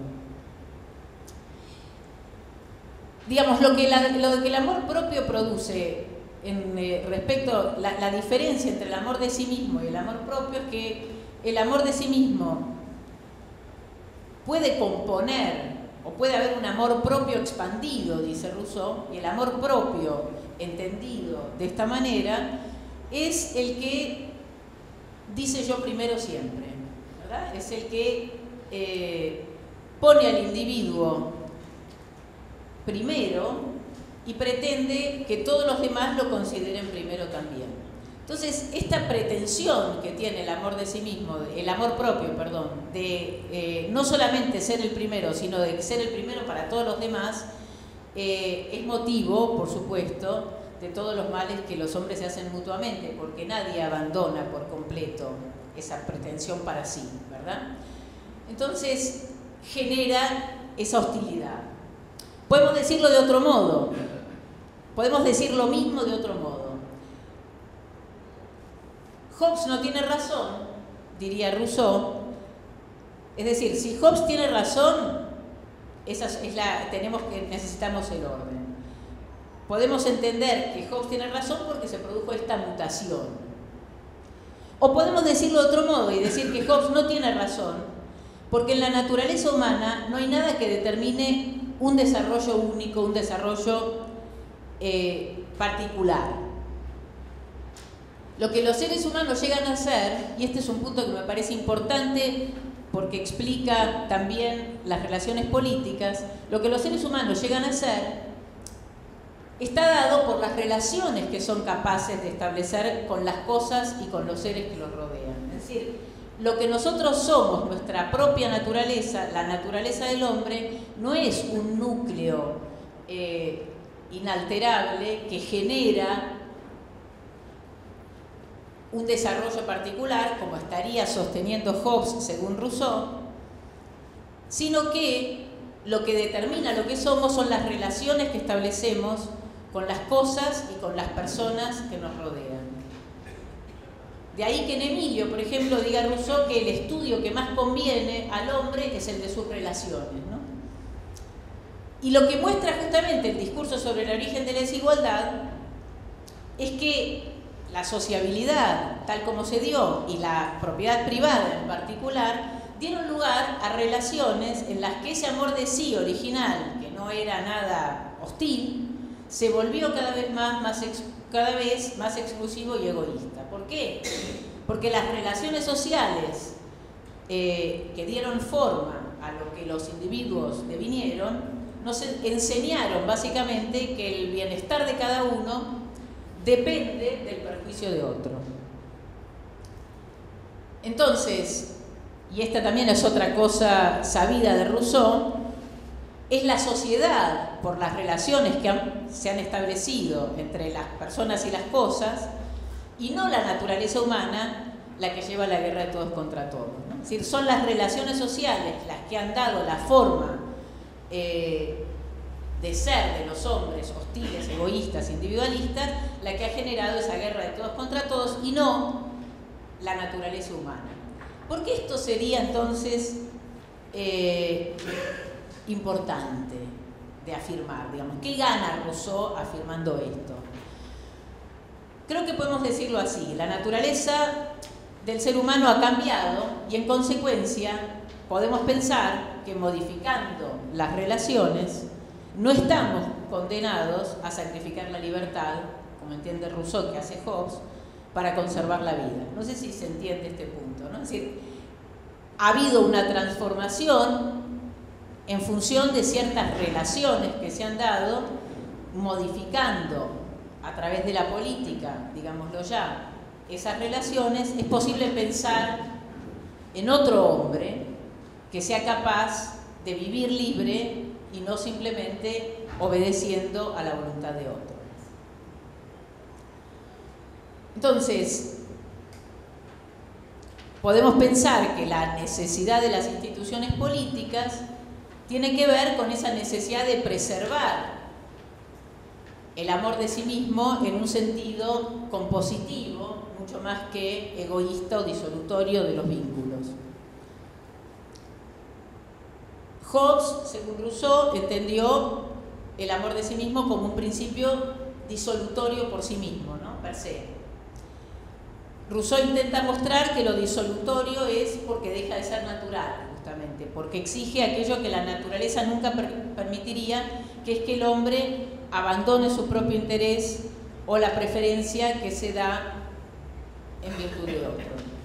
Digamos, lo que, la, lo que el amor propio produce en, eh, respecto, la, la diferencia entre el amor de sí mismo y el amor propio es que el amor de sí mismo puede componer, o puede haber un amor propio expandido, dice Rousseau, y el amor propio entendido de esta manera es el que dice yo primero siempre, ¿verdad? Es el que eh, pone al individuo primero y pretende que todos los demás lo consideren primero también. Entonces, esta pretensión que tiene el amor de sí mismo, el amor propio, perdón, de eh, no solamente ser el primero, sino de ser el primero para todos los demás, eh, es motivo, por supuesto, de todos los males que los hombres se hacen mutuamente, porque nadie abandona por completo esa pretensión para sí, ¿verdad? Entonces, genera esa hostilidad. Podemos decirlo de otro modo, podemos decir lo mismo de otro modo. Hobbes no tiene razón, diría Rousseau, es decir, si Hobbes tiene razón, esa es la, tenemos que, necesitamos el orden. Podemos entender que Hobbes tiene razón porque se produjo esta mutación. O podemos decirlo de otro modo y decir que Hobbes no tiene razón Porque en la naturaleza humana no hay nada que determine un desarrollo único, un desarrollo eh, particular. Lo que los seres humanos llegan a hacer, y este es un punto que me parece importante porque explica también las relaciones políticas, lo que los seres humanos llegan a hacer está dado por las relaciones que son capaces de establecer con las cosas y con los seres que los rodean. Es decir, lo que nosotros somos, nuestra propia naturaleza, la naturaleza del hombre, no es un núcleo eh, inalterable que genera un desarrollo particular, como estaría sosteniendo Hobbes según Rousseau, sino que lo que determina lo que somos son las relaciones que establecemos con las cosas y con las personas que nos rodean. De ahí que en Emilio, por ejemplo, diga Rousseau que el estudio que más conviene al hombre es el de sus relaciones, ¿no? Y lo que muestra justamente el discurso sobre el origen de la desigualdad es que la sociabilidad, tal como se dio, y la propiedad privada en particular, dieron lugar a relaciones en las que ese amor de sí original, que no era nada hostil, se volvió cada vez más, más, ex, cada vez más exclusivo y egoísta. ¿Por qué? Porque las relaciones sociales eh, que dieron forma a lo que los individuos devinieron, nos enseñaron básicamente que el bienestar de cada uno depende del perjuicio de otro. Entonces, y esta también es otra cosa sabida de Rousseau, es la sociedad, por las relaciones que han, se han establecido entre las personas y las cosas, y no la naturaleza humana, la que lleva la guerra de todos contra todos, ¿no? Es decir, son las relaciones sociales las que han dado la forma eh, de ser de los hombres hostiles, egoístas, individualistas, la que ha generado esa guerra de todos contra todos, y no la naturaleza humana. ¿Por qué esto sería entonces eh, importante de afirmar? Digamos, ¿qué gana Rousseau afirmando esto? Creo que podemos decirlo así: la naturaleza del ser humano ha cambiado y en consecuencia podemos pensar que modificando las relaciones no estamos condenados a sacrificar la libertad, como entiende Rousseau que hace Hobbes, para conservar la vida. No sé si se entiende este punto, ¿no? Es decir, ha habido una transformación en función de ciertas relaciones que se han dado, modificando a través de la política, digámoslo ya, esas relaciones. Es posible pensar en otro hombre que sea capaz de vivir libre y no simplemente obedeciendo a la voluntad de otro. Entonces, podemos pensar que la necesidad de las instituciones políticas tiene que ver con esa necesidad de preservar el amor de sí mismo en un sentido compositivo, mucho más que egoísta o disolutorio de los vínculos. Hobbes, según Rousseau, entendió el amor de sí mismo como un principio disolutorio por sí mismo, ¿no? Per se. Rousseau intenta mostrar que lo disolutorio es porque deja de ser natural, justamente, porque exige aquello que la naturaleza nunca per- permitiría, que es que el hombre abandone su propio interés o la preferencia que se da en virtud de otro.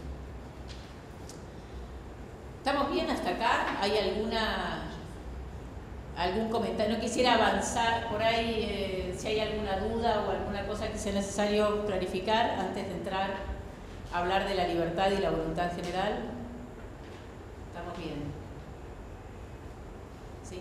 ¿Estamos bien hasta acá? ¿Hay alguna, algún comentario? No quisiera avanzar por ahí, eh, si hay alguna duda o alguna cosa que sea necesario clarificar antes de entrar a hablar de la libertad y la voluntad general. ¿Estamos bien? ¿Sí?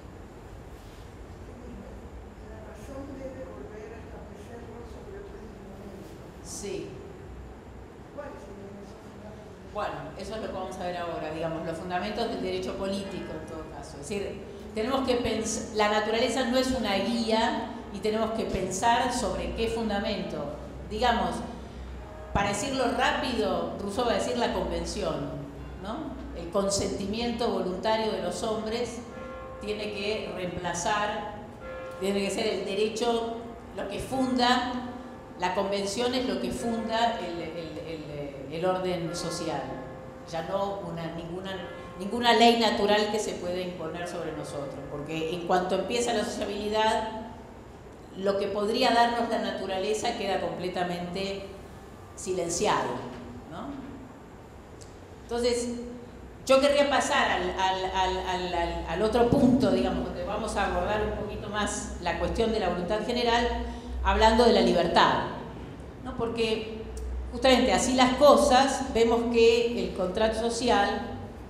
La razón debe volver a establecerlo sobre otro momento. Sí. ¿Cuáles serían esos fundamentos? Bueno, eso es lo que vamos a ver ahora, digamos, los fundamentos del derecho político en todo caso. Es decir, tenemos que pensar, la naturaleza no es una guía y tenemos que pensar sobre qué fundamento. Digamos, para decirlo rápido, Rousseau va a decir la convención, ¿no? El consentimiento voluntario de los hombres tiene que reemplazar, tiene que ser el derecho, lo que funda, la convención es lo que funda el, el, el, el orden social, ya no una, ninguna, ninguna ley natural que se pueda imponer sobre nosotros, porque en cuanto empieza la sociabilidad, lo que podría darnos la naturaleza queda completamente silenciado, ¿no? Entonces, yo querría pasar al, al, al, al, al, al otro punto, digamos, donde vamos a abordar un poquito más la cuestión de la voluntad general, hablando de la libertad, ¿no? Porque justamente así las cosas, vemos que el contrato social,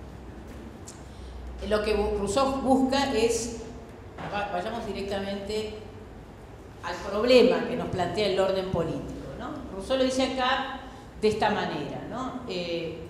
lo que Rousseau busca es, vayamos directamente al problema que nos plantea el orden político, ¿no? Rousseau lo dice acá de esta manera, ¿no? Eh,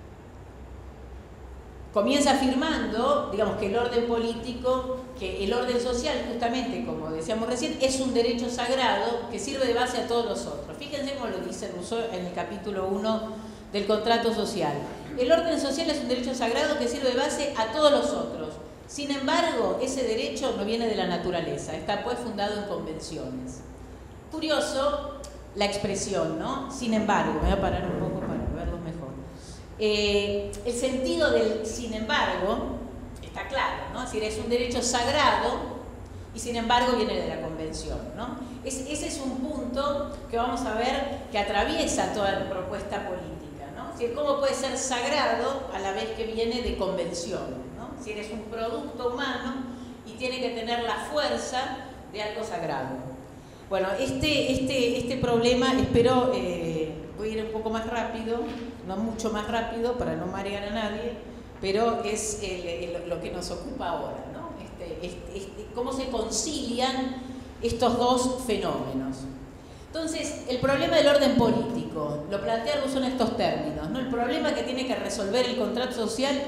comienza afirmando, digamos, que el orden político, que el orden social, justamente, como decíamos recién, es un derecho sagrado que sirve de base a todos los otros. Fíjense cómo lo dice Rousseau en el capítulo uno del contrato social. El orden social es un derecho sagrado que sirve de base a todos los otros. Sin embargo, ese derecho no viene de la naturaleza, está pues fundado en convenciones. Curioso la expresión, ¿no? Sin embargo, me voy a parar un poco para verlo mejor. Eh, el sentido del sin embargo está claro, ¿no? Es decir, es un derecho sagrado y sin embargo viene de la convención, ¿no? Es, ese es un punto que vamos a ver que atraviesa toda la propuesta política, ¿no? Es decir, cómo puede ser sagrado a la vez que viene de convención, ¿no? Es decir, es un producto humano y tiene que tener la fuerza de algo sagrado. Bueno, este, este, este problema, espero, eh, voy a ir un poco más rápido, no mucho más rápido para no marear a nadie, pero es el, el, lo que nos ocupa ahora, ¿no? Este, este, este, cómo se concilian estos dos fenómenos. Entonces, el problema del orden político, lo plantea Rousseau en estos términos, ¿no? El problema que tiene que resolver el contrato social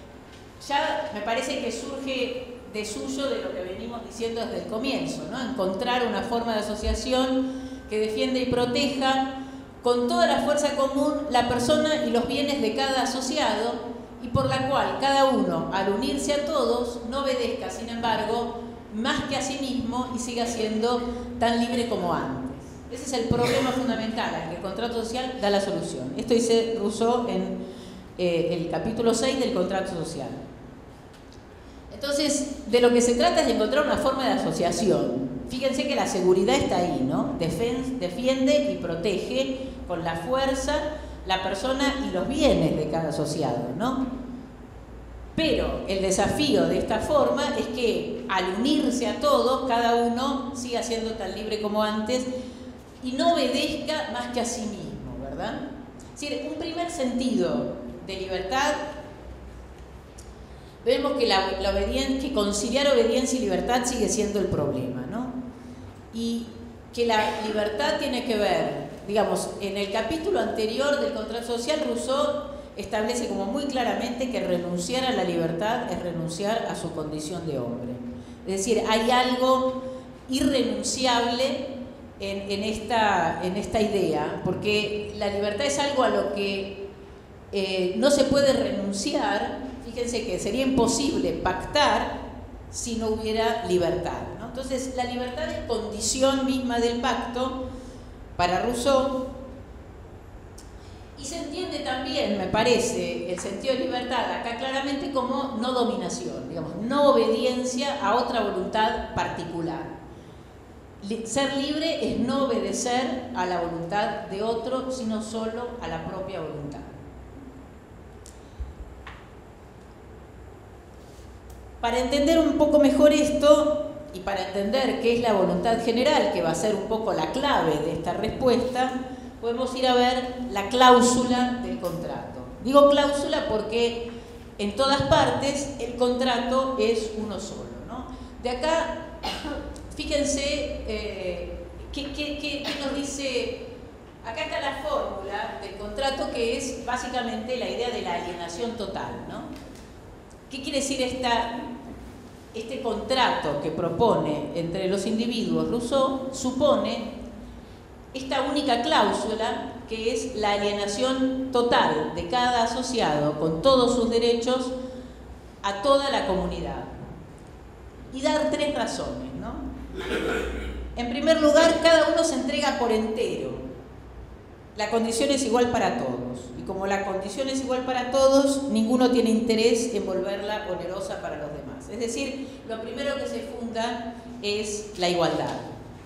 ya me parece que surge de suyo de lo que venimos diciendo desde el comienzo, ¿no? Encontrar una forma de asociación que defienda y proteja con toda la fuerza común la persona y los bienes de cada asociado y por la cual cada uno, al unirse a todos, no obedezca, sin embargo, más que a sí mismo y siga siendo tan libre como antes. Ese es el problema fundamental al que el contrato social da la solución. Esto dice Rousseau en eh, el capítulo seis del contrato social. Entonces, de lo que se trata es de encontrar una forma de asociación. Fíjense que la seguridad está ahí, ¿no? Defen- defiende y protege con la fuerza la persona y los bienes de cada asociado, ¿no? Pero el desafío de esta forma es que al unirse a todos, cada uno siga siendo tan libre como antes y no obedezca más que a sí mismo, ¿verdad? Es decir, un primer sentido de libertad, vemos que, la, la obediencia, que conciliar obediencia y libertad sigue siendo el problema, ¿no? Y que la libertad tiene que ver, digamos, en el capítulo anterior del contrato social, Rousseau establece como muy claramente que renunciar a la libertad es renunciar a su condición de hombre. Es decir, hay algo irrenunciable en, en, esta, en esta idea, porque la libertad es algo a lo que eh, no se puede renunciar. Fíjense que sería imposible pactar si no hubiera libertad, ¿no? Entonces, la libertad es condición misma del pacto para Rousseau. Y se entiende también, me parece, el sentido de libertad acá claramente como no dominación, digamos, no obediencia a otra voluntad particular. Ser libre es no obedecer a la voluntad de otro, sino solo a la propia voluntad. Para entender un poco mejor esto y para entender qué es la voluntad general, que va a ser un poco la clave de esta respuesta, podemos ir a ver la cláusula del contrato. Digo cláusula porque en todas partes el contrato es uno solo, ¿no? De acá, fíjense, eh, ¿qué, qué, qué, qué nos dice? Acá está la fórmula del contrato, que es básicamente la idea de la alienación total, ¿no? ¿Qué quiere decir esta, este contrato que propone entre los individuos? Rousseau supone esta única cláusula, que es la alienación total de cada asociado con todos sus derechos a toda la comunidad. Y dar tres razones, ¿no? En primer lugar, cada uno se entrega por entero. la condición es igual para todos. Y como la condición es igual para todos, ninguno tiene interés en volverla onerosa para los demás. Es decir, lo primero que se funda es la igualdad.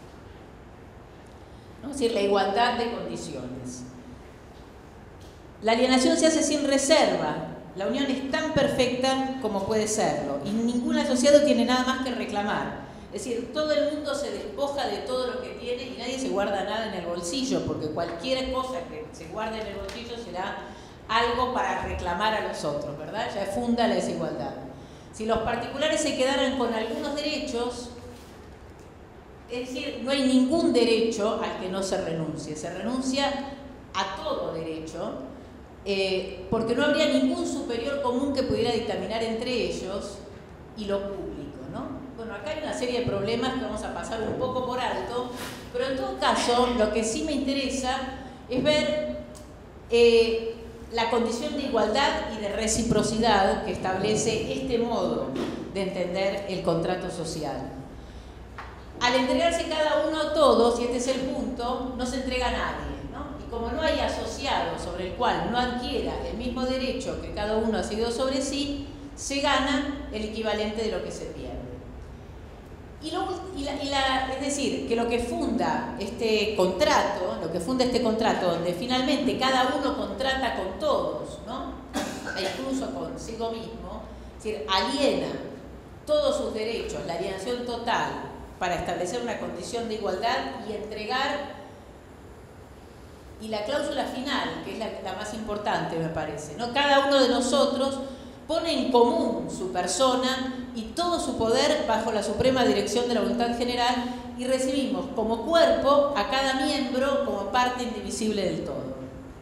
¿No? Es decir, la igualdad de condiciones. La alienación se hace sin reserva. La unión es tan perfecta como puede serlo. Y ningún asociado tiene nada más que reclamar. Es decir, todo el mundo se despoja de todo lo que tiene y nadie se guarda nada en el bolsillo, porque cualquier cosa que se guarde en el bolsillo será algo para reclamar a los otros, ¿verdad? Ya funda la desigualdad. Si los particulares se quedaran con algunos derechos, es decir, no hay ningún derecho al que no se renuncie. Se renuncia a todo derecho, eh, porque no habría ningún superior común que pudiera dictaminar entre ellos y lo público, ¿no? Bueno, acá hay una serie de problemas que vamos a pasar un poco por alto, pero en todo caso, lo que sí me interesa es ver eh, la condición de igualdad y de reciprocidad que establece este modo de entender el contrato social. Al entregarse cada uno a todos, y este es el punto, no se entrega a nadie, ¿no? Y como no hay asociado sobre el cual no adquiera el mismo derecho que cada uno ha sido sobre sí, se gana el equivalente de lo que se pierde. Y lo, y la, y la, es decir, que lo que funda este contrato, lo que funda este contrato, donde finalmente cada uno contrata con todos, ¿no? E incluso consigo mismo, es decir, aliena todos sus derechos, la alienación total, para establecer una condición de igualdad y entregar, y la cláusula final, que es la, la más importante me parece, ¿no? Cada uno de nosotros pone en común su persona y todo su poder bajo la suprema dirección de la voluntad general y recibimos como cuerpo a cada miembro como parte indivisible del todo.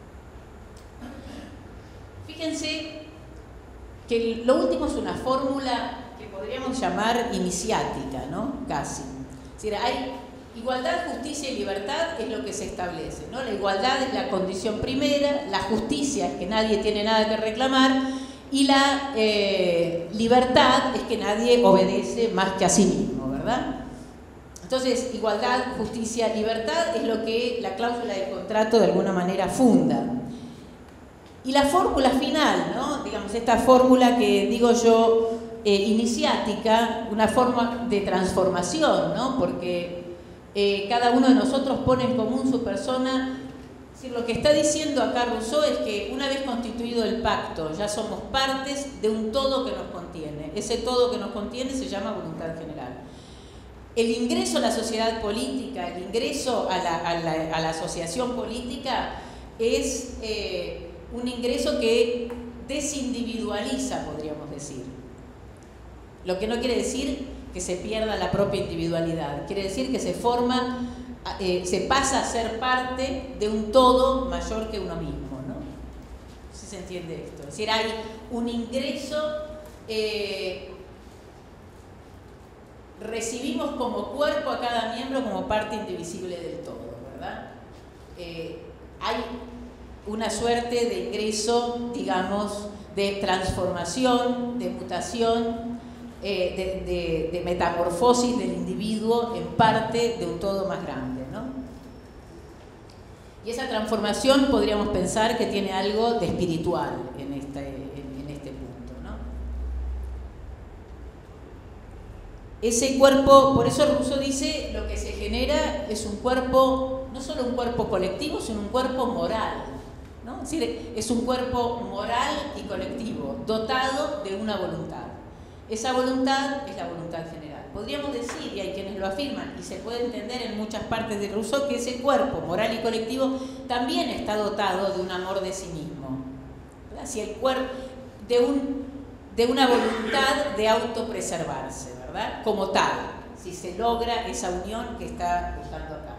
Fíjense que lo último es una fórmula que podríamos llamar iniciática, ¿no? Casi. Es decir, hay igualdad, justicia y libertad es lo que se establece, ¿no? La igualdad es la condición primera, la justicia es que nadie tiene nada que reclamar, y la eh, libertad es que nadie obedece más que a sí mismo, ¿verdad? Entonces, igualdad, justicia, libertad es lo que la cláusula del contrato de alguna manera funda. Y la fórmula final, ¿no? Digamos, esta fórmula que digo yo eh, iniciática, una forma de transformación, ¿no? Porque eh, cada uno de nosotros pone en común su persona. Sí, lo que está diciendo acá Rousseau es que una vez constituido el pacto, ya somos partes de un todo que nos contiene. Ese todo que nos contiene se llama voluntad general. El ingreso a la sociedad política, el ingreso a la, a la, a la asociación política es eh, un ingreso que desindividualiza, podríamos decir. Lo que no quiere decir que se pierda la propia individualidad, quiere decir que se forma... Eh, se pasa a ser parte de un todo mayor que uno mismo, ¿no? No sé si se entiende esto. Es decir, hay un ingreso, eh, recibimos como cuerpo a cada miembro como parte indivisible del todo, ¿verdad? Eh, hay una suerte de ingreso, digamos, de transformación, de mutación, Eh, de, de, de metamorfosis del individuo en parte de un todo más grande, ¿no? Y esa transformación podríamos pensar que tiene algo de espiritual en este, en, en este punto, ¿no? Ese cuerpo, por eso Rousseau dice, lo que se genera es un cuerpo, no solo un cuerpo colectivo, sino un cuerpo moral, ¿no? Es decir, es un cuerpo moral y colectivo, dotado de una voluntad. Esa voluntad es la voluntad general. Podríamos decir, y hay quienes lo afirman, y se puede entender en muchas partes de Rousseau, que ese cuerpo moral y colectivo también está dotado de un amor de sí mismo. Si el cuerpo, de, un, de una voluntad de autopreservarse, ¿verdad? Como tal, si se logra esa unión que está buscando acá.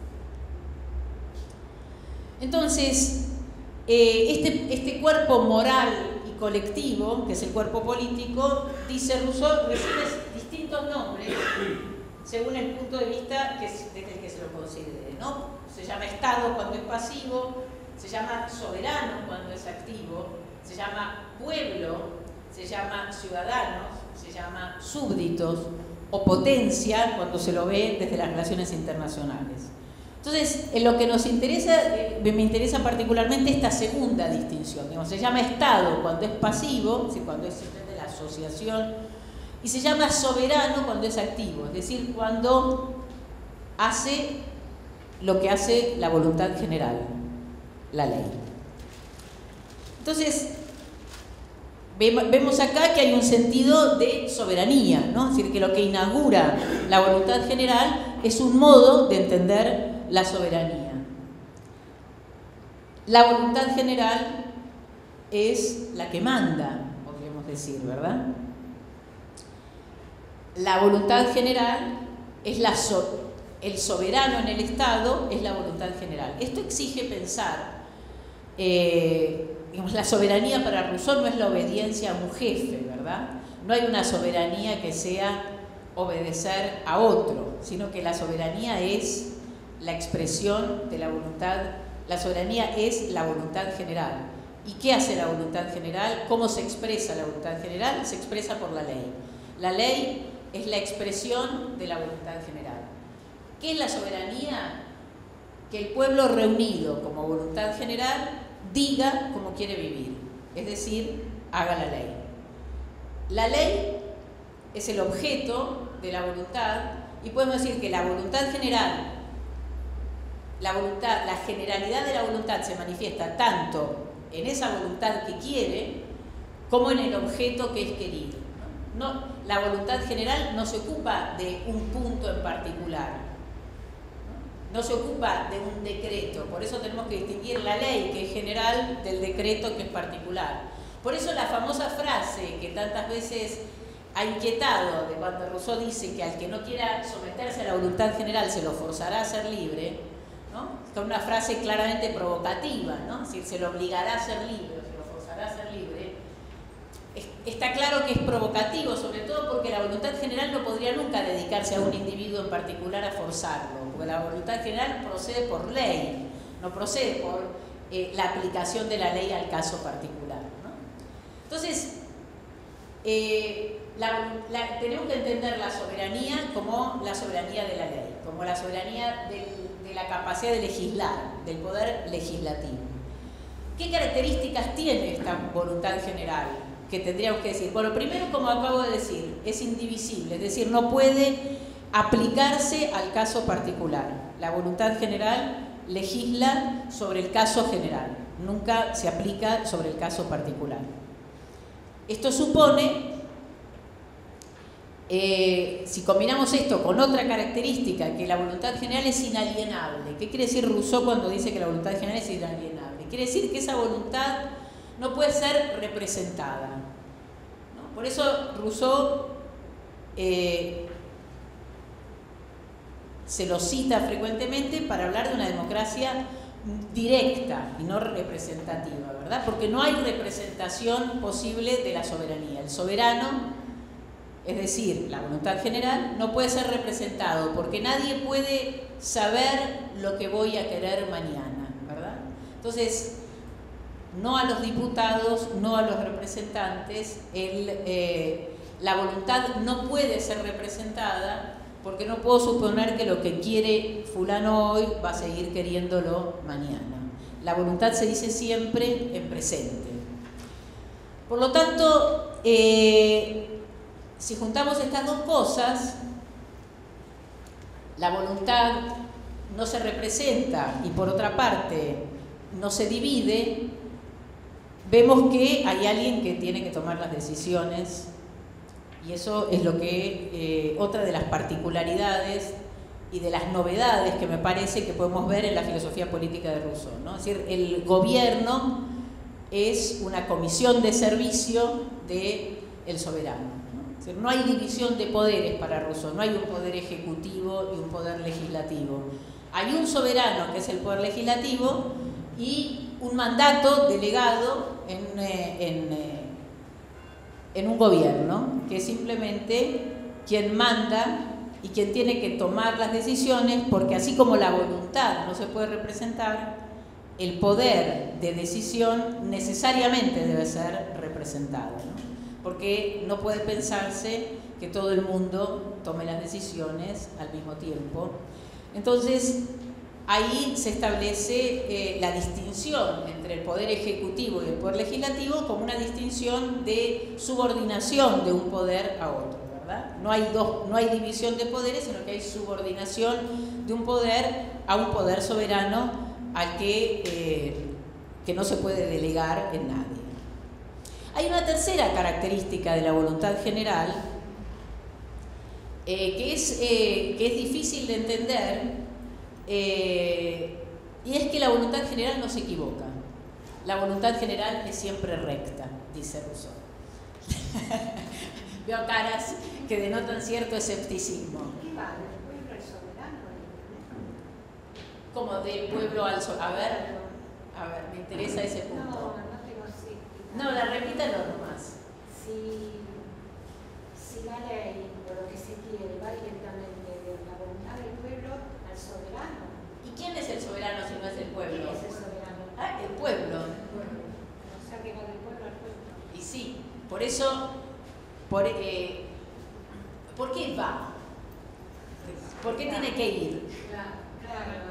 Entonces, eh, este, este cuerpo moral colectivo, que es el cuerpo político, dice Rousseau, recibe distintos nombres según el punto de vista que, desde el que se lo considere, ¿no? Se llama Estado cuando es pasivo, se llama soberano cuando es activo, se llama pueblo, se llama ciudadanos, se llama súbditos, o potencia cuando se lo ve desde las relaciones internacionales. Entonces, en lo que nos interesa, eh, me interesa particularmente esta segunda distinción. Digamos, se llama Estado cuando es pasivo, es decir, cuando es de la asociación, y se llama soberano cuando es activo, es decir, cuando hace lo que hace la voluntad general, la ley. Entonces, vemos acá que hay un sentido de soberanía, ¿no? Es decir, que lo que inaugura la voluntad general es un modo de entender la soberanía. La voluntad general es la que manda, podríamos decir, ¿verdad? La voluntad general es la so- el soberano en el Estado es la voluntad general. Esto exige pensar, eh, digamos, la soberanía para Rousseau no es la obediencia a un jefe, ¿verdad? No hay una soberanía que sea obedecer a otro, sino que la soberanía es la expresión de la voluntad, la soberanía es la voluntad general. ¿Y qué hace la voluntad general? ¿Cómo se expresa la voluntad general? Se expresa por la ley. La ley es la expresión de la voluntad general. ¿Qué es la soberanía? Que el pueblo reunido como voluntad general diga cómo quiere vivir, es decir, haga la ley. La ley es el objeto de la voluntad y podemos decir que la voluntad general, la voluntad, la generalidad de la voluntad se manifiesta tanto en esa voluntad que quiere como en el objeto que es querido. No, no, la voluntad general no se ocupa de un punto en particular, no se ocupa de un decreto, por eso tenemos que distinguir la ley, que es general, del decreto, que es particular. Por eso la famosa frase que tantas veces ha inquietado, de cuando Rousseau dice que al que no quiera someterse a la voluntad general se lo forzará a ser libre, ¿no? Es una frase claramente provocativa, ¿no? Es decir, se lo obligará a ser libre, o se lo forzará a ser libre. Está claro que es provocativo, sobre todo porque la voluntad general no podría nunca dedicarse a un individuo en particular a forzarlo, porque la voluntad general procede por ley, no procede por eh, la aplicación de la ley al caso particular, ¿no? Entonces, eh, la, la, tenemos que entender la soberanía como la soberanía de la ley, como la soberanía del, de la capacidad de legislar, del poder legislativo. ¿Qué características tiene esta voluntad general? Que tendríamos que decir, bueno, primero, como acabo de decir, es indivisible, es decir, no puede aplicarse al caso particular. La voluntad general legisla sobre el caso general, nunca se aplica sobre el caso particular. Esto supone, eh, si combinamos esto con otra característica, que la voluntad general es inalienable. ¿Qué quiere decir Rousseau cuando dice que la voluntad general es inalienable? Quiere decir que esa voluntad no puede ser representada, ¿no? Por eso Rousseau eh, se lo cita frecuentemente para hablar de una democracia directa y no representativa, ¿verdad? Porque no hay representación posible de la soberanía. El soberano, es decir, la voluntad general, no puede ser representado porque nadie puede saber lo que voy a querer mañana, ¿verdad? Entonces, no a los diputados, no a los representantes, el, eh, la voluntad no puede ser representada porque no puedo suponer que lo que quiere fulano hoy va a seguir queriéndolo mañana. La voluntad se dice siempre en presente. Por lo tanto, eh, si juntamos estas dos cosas, la voluntad no se representa y por otra parte no se divide, vemos que hay alguien que tiene que tomar las decisiones y eso es lo que, eh, otra de las particularidades y de las novedades que me parece que podemos ver en la filosofía política de Rousseau, ¿no? Es decir, el gobierno es una comisión de servicio del soberano, ¿no? Es decir, no hay división de poderes para Rousseau, no hay un poder ejecutivo y un poder legislativo. Hay un soberano que es el poder legislativo y un mandato delegado en, eh, en, eh, en un gobierno, que es simplemente quien manda y quien tiene que tomar las decisiones, porque así como la voluntad no se puede representar, el poder de decisión necesariamente debe ser representado, ¿no? Porque no puede pensarse que todo el mundo tome las decisiones al mismo tiempo. Entonces, ahí se establece eh, la distinción entre el poder ejecutivo y el poder legislativo como una distinción de subordinación de un poder a otro, ¿verdad? No hay, dos, no hay división de poderes, sino que hay subordinación de un poder a un poder soberano al que, eh, que no se puede delegar en nadie. Hay una tercera característica de la voluntad general eh, que, es, eh, que es difícil de entender. Eh, y es que la voluntad general no se equivoca. La voluntad general es siempre recta, dice Rousseau. Veo caras que denotan cierto escepticismo. ¿Qué va? ¿Del pueblo al soberano? Como del pueblo al soberano. A ver, a ver, me interesa ese punto. No, no tengo así. No, la repítalo nomás. Si, si la ley, por lo que se quiere, va directamente de la voluntad del pueblo al soberano. ¿Y quién es el soberano si no es el pueblo? ¿Quién es el soberano? Ah, el pueblo. El pueblo. O sea que va del pueblo al pueblo. Y sí, por eso, por, eh, ¿por qué va? ¿Por qué tiene que ir? Claro, claro.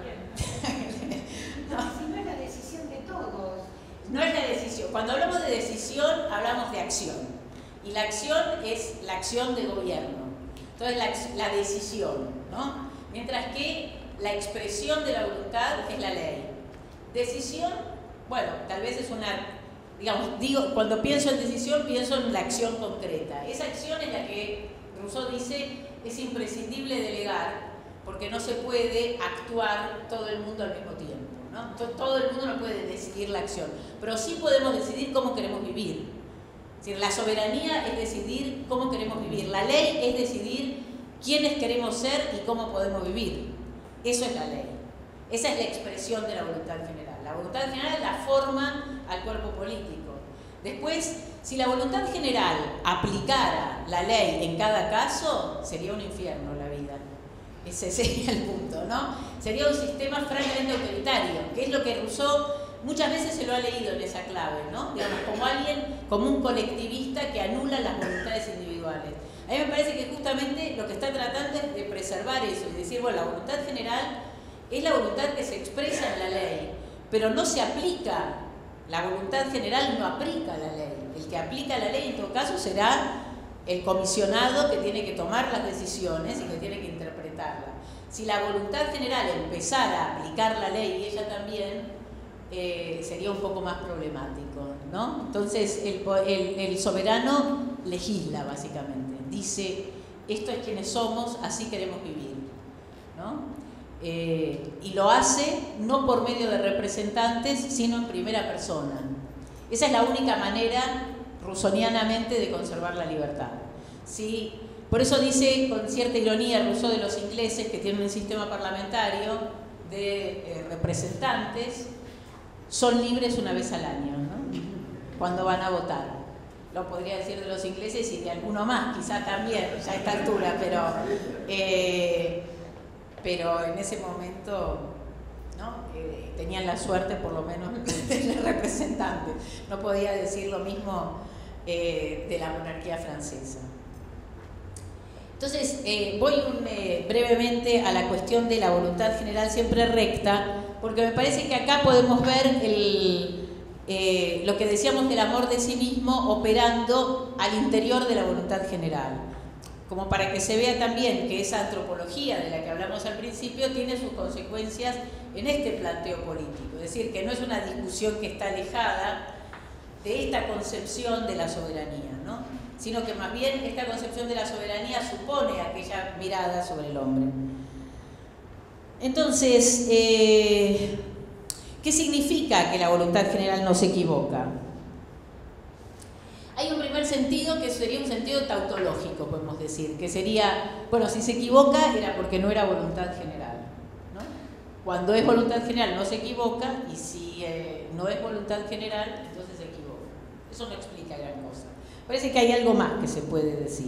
No, si no es la decisión de todos. No es la decisión. Cuando hablamos de decisión, hablamos de acción. Y la acción es la acción de gobierno. Entonces, la, la decisión, ¿no? Mientras que la expresión de la voluntad es la ley. Decisión, bueno, tal vez es una, digamos, digo, cuando pienso en decisión, pienso en la acción concreta. Esa acción es la que Rousseau dice es imprescindible delegar, porque no se puede actuar todo el mundo al mismo tiempo, ¿no? Todo el mundo no puede decidir la acción, pero sí podemos decidir cómo queremos vivir. Es decir, la soberanía es decidir cómo queremos vivir. La ley es decidir quiénes queremos ser y cómo podemos vivir. Eso es la ley. Esa es la expresión de la voluntad general. La voluntad general la forma al cuerpo político. Después, si la voluntad general aplicara la ley en cada caso, sería un infierno la vida. Ese sería el punto, ¿no? Sería un sistema francamente autoritario, que es lo que Rousseau muchas veces se lo ha leído en esa clave, ¿no? Digamos, como alguien, como un colectivista que anula las voluntades individuales. A mí me parece que justamente lo que está tratando es de preservar eso y decir, bueno, la voluntad general es la voluntad que se expresa en la ley, pero no se aplica. La voluntad general no aplica la ley. El que aplica la ley en todo caso será el comisionado que tiene que tomar las decisiones y que tiene que interpretarla. Si la voluntad general empezara a aplicar la ley y ella también, eh, sería un poco más problemático, ¿no? Entonces el, el, el soberano legisla básicamente, dice, esto es quienes somos, así queremos vivir, ¿no? Eh, y lo hace no por medio de representantes, sino en primera persona. Esa es la única manera rousseauianamente de conservar la libertad. ¿Sí? Por eso dice con cierta ironía Rousseau de los ingleses, que tienen un sistema parlamentario de eh, representantes, son libres una vez al año, ¿no? Cuando van a votar. Lo podría decir de los ingleses y de alguno más, quizá también, ya a esta altura, pero... Eh, pero en ese momento, ¿no? eh, tenían la suerte por lo menos de tener representantes. No podía decir lo mismo eh, de la monarquía francesa. Entonces, eh, voy un, eh, brevemente a la cuestión de la voluntad general siempre recta, porque me parece que acá podemos ver el, eh, lo que decíamos del amor de sí mismo operando al interior de la voluntad general. Como para que se vea también que esa antropología de la que hablamos al principio tiene sus consecuencias en este planteo político. Es decir, que no es una discusión que está alejada de esta concepción de la soberanía, ¿no? Sino que más bien esta concepción de la soberanía supone aquella mirada sobre el hombre. Entonces, eh, ¿qué significa que la voluntad general no se equivoca? Hay un primer sentido que sería un sentido tautológico, podemos decir, que sería, bueno, si se equivoca era porque no era voluntad general, ¿no? Cuando es voluntad general no se equivoca, y si eh, no es voluntad general, entonces se equivoca. Eso no explica gran cosa. Parece que hay algo más que se puede decir.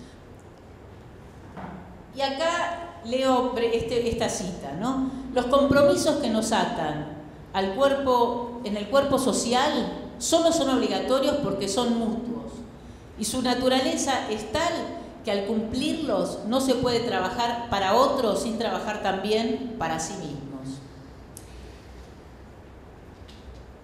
Y acá leo este, esta cita, ¿no? Los compromisos que nos atan al cuerpo, en el cuerpo social solo son obligatorios porque son mutuos y su naturaleza es tal que al cumplirlos no se puede trabajar para otros sin trabajar también para sí mismos.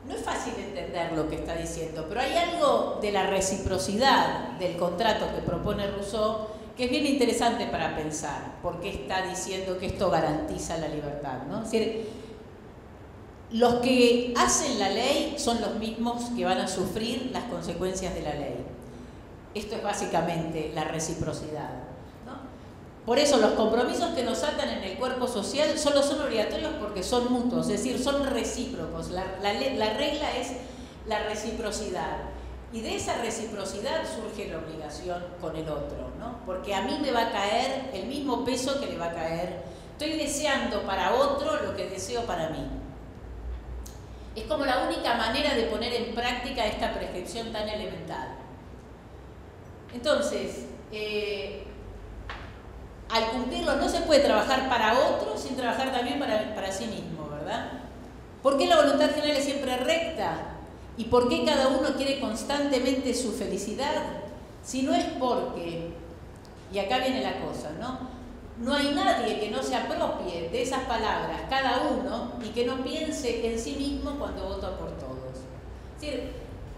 no es fácil entender lo que está diciendo, pero hay algo de la reciprocidad del contrato que propone Rousseau que es bien interesante para pensar, porque está diciendo que esto garantiza la libertad, ¿no? Es decir, los que hacen la ley son los mismos que van a sufrir las consecuencias de la ley. Esto es básicamente la reciprocidad, ¿no? Por eso los compromisos que nos atan en el cuerpo social solo son obligatorios porque son mutuos, es decir, son recíprocos. La, la, la regla es la reciprocidad. Y de esa reciprocidad surge la obligación con el otro, ¿no? Porque a mí me va a caer el mismo peso que le va a caer. Estoy deseando para otro lo que deseo para mí. Es como la única manera de poner en práctica esta prescripción tan elemental. Entonces, eh, al cumplirlo no se puede trabajar para otro sin trabajar también para, para sí mismo, ¿verdad? ¿Por qué la voluntad general es siempre recta? ¿Y por qué cada uno quiere constantemente su felicidad? Si no es porque, y acá viene la cosa, ¿no? No hay nadie que no se apropie de esas palabras, cada uno, y que no piense en sí mismo cuando vota por todos. Es decir,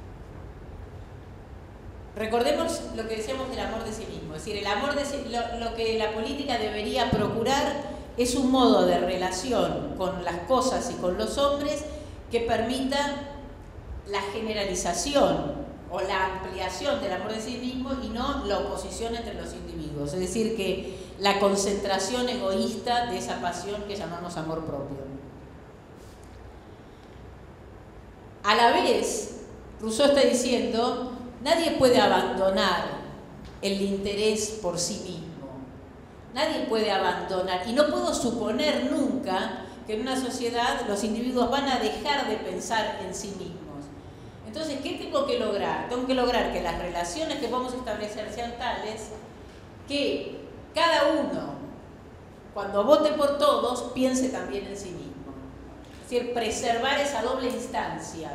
recordemos lo que decíamos del amor de sí mismo. Es decir, el amor de sí, lo, lo que la política debería procurar es un modo de relación con las cosas y con los hombres que permita la generalización o la ampliación del amor de sí mismo y no la oposición entre los individuos. Es decir, que la concentración egoísta de esa pasión que llamamos amor propio. A la vez, Rousseau está diciendo, nadie puede abandonar el interés por sí mismo. Nadie puede abandonar, y no puedo suponer nunca que en una sociedad los individuos van a dejar de pensar en sí mismos. Entonces, ¿qué tengo que lograr? Tengo que lograr que las relaciones que vamos a establecer sean tales que cada uno, cuando vote por todos, piense también en sí mismo. Es decir, preservar esa doble instancia,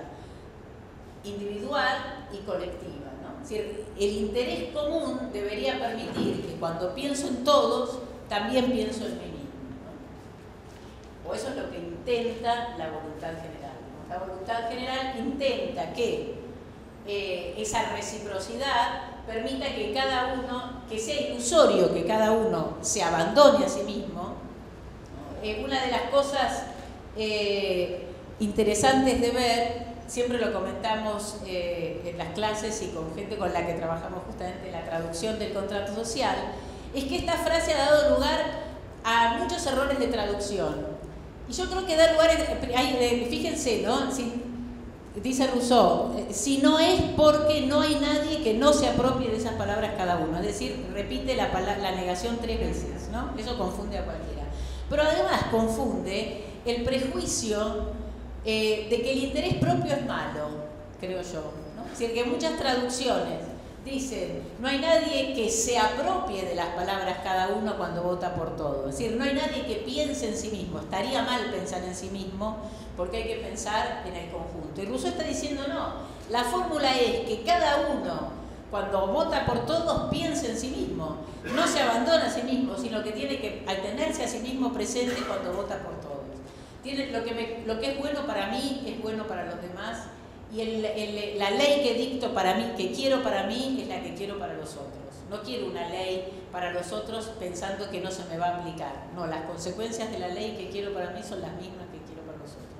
individual y colectiva, ¿no? Es decir, el interés común debería permitir que cuando pienso en todos, también pienso en mí mismo, ¿no? O eso es lo que intenta la voluntad general. La voluntad general intenta que eh, esa reciprocidad permita que cada uno, que sea ilusorio que cada uno se abandone a sí mismo. Eh, una de las cosas eh, interesantes de ver, siempre lo comentamos eh, en las clases y con gente con la que trabajamos justamente en la traducción del contrato social, es que esta frase ha dado lugar a muchos errores de traducción. Y yo creo que da lugar, hay, fíjense, ¿no? Si, dice Rousseau, si no es porque no hay nadie que no se apropie de esas palabras cada uno. Es decir, repite la, la negación tres veces, ¿no? Eso confunde a cualquiera. Pero además confunde el prejuicio eh, de que el interés propio es malo, creo yo, ¿no? Es decir, que muchas traducciones dicen, no hay nadie que se apropie de las palabras cada uno cuando vota por todo. Es decir, no hay nadie que piense en sí mismo. Estaría mal pensar en sí mismo porque hay que pensar en el conjunto. Y Rousseau está diciendo, no, la fórmula es que cada uno, cuando vota por todos, piense en sí mismo. No se abandona a sí mismo, sino que tiene que tenerse a sí mismo presente cuando vota por todos. Tiene, lo, que me, lo que es bueno para mí es bueno para los demás. Y el, el, la ley que dicto para mí, que quiero para mí, es la que quiero para los otros. No quiero una ley para los otros pensando que no se me va a aplicar. No, las consecuencias de la ley que quiero para mí son las mismas que quiero para los otros.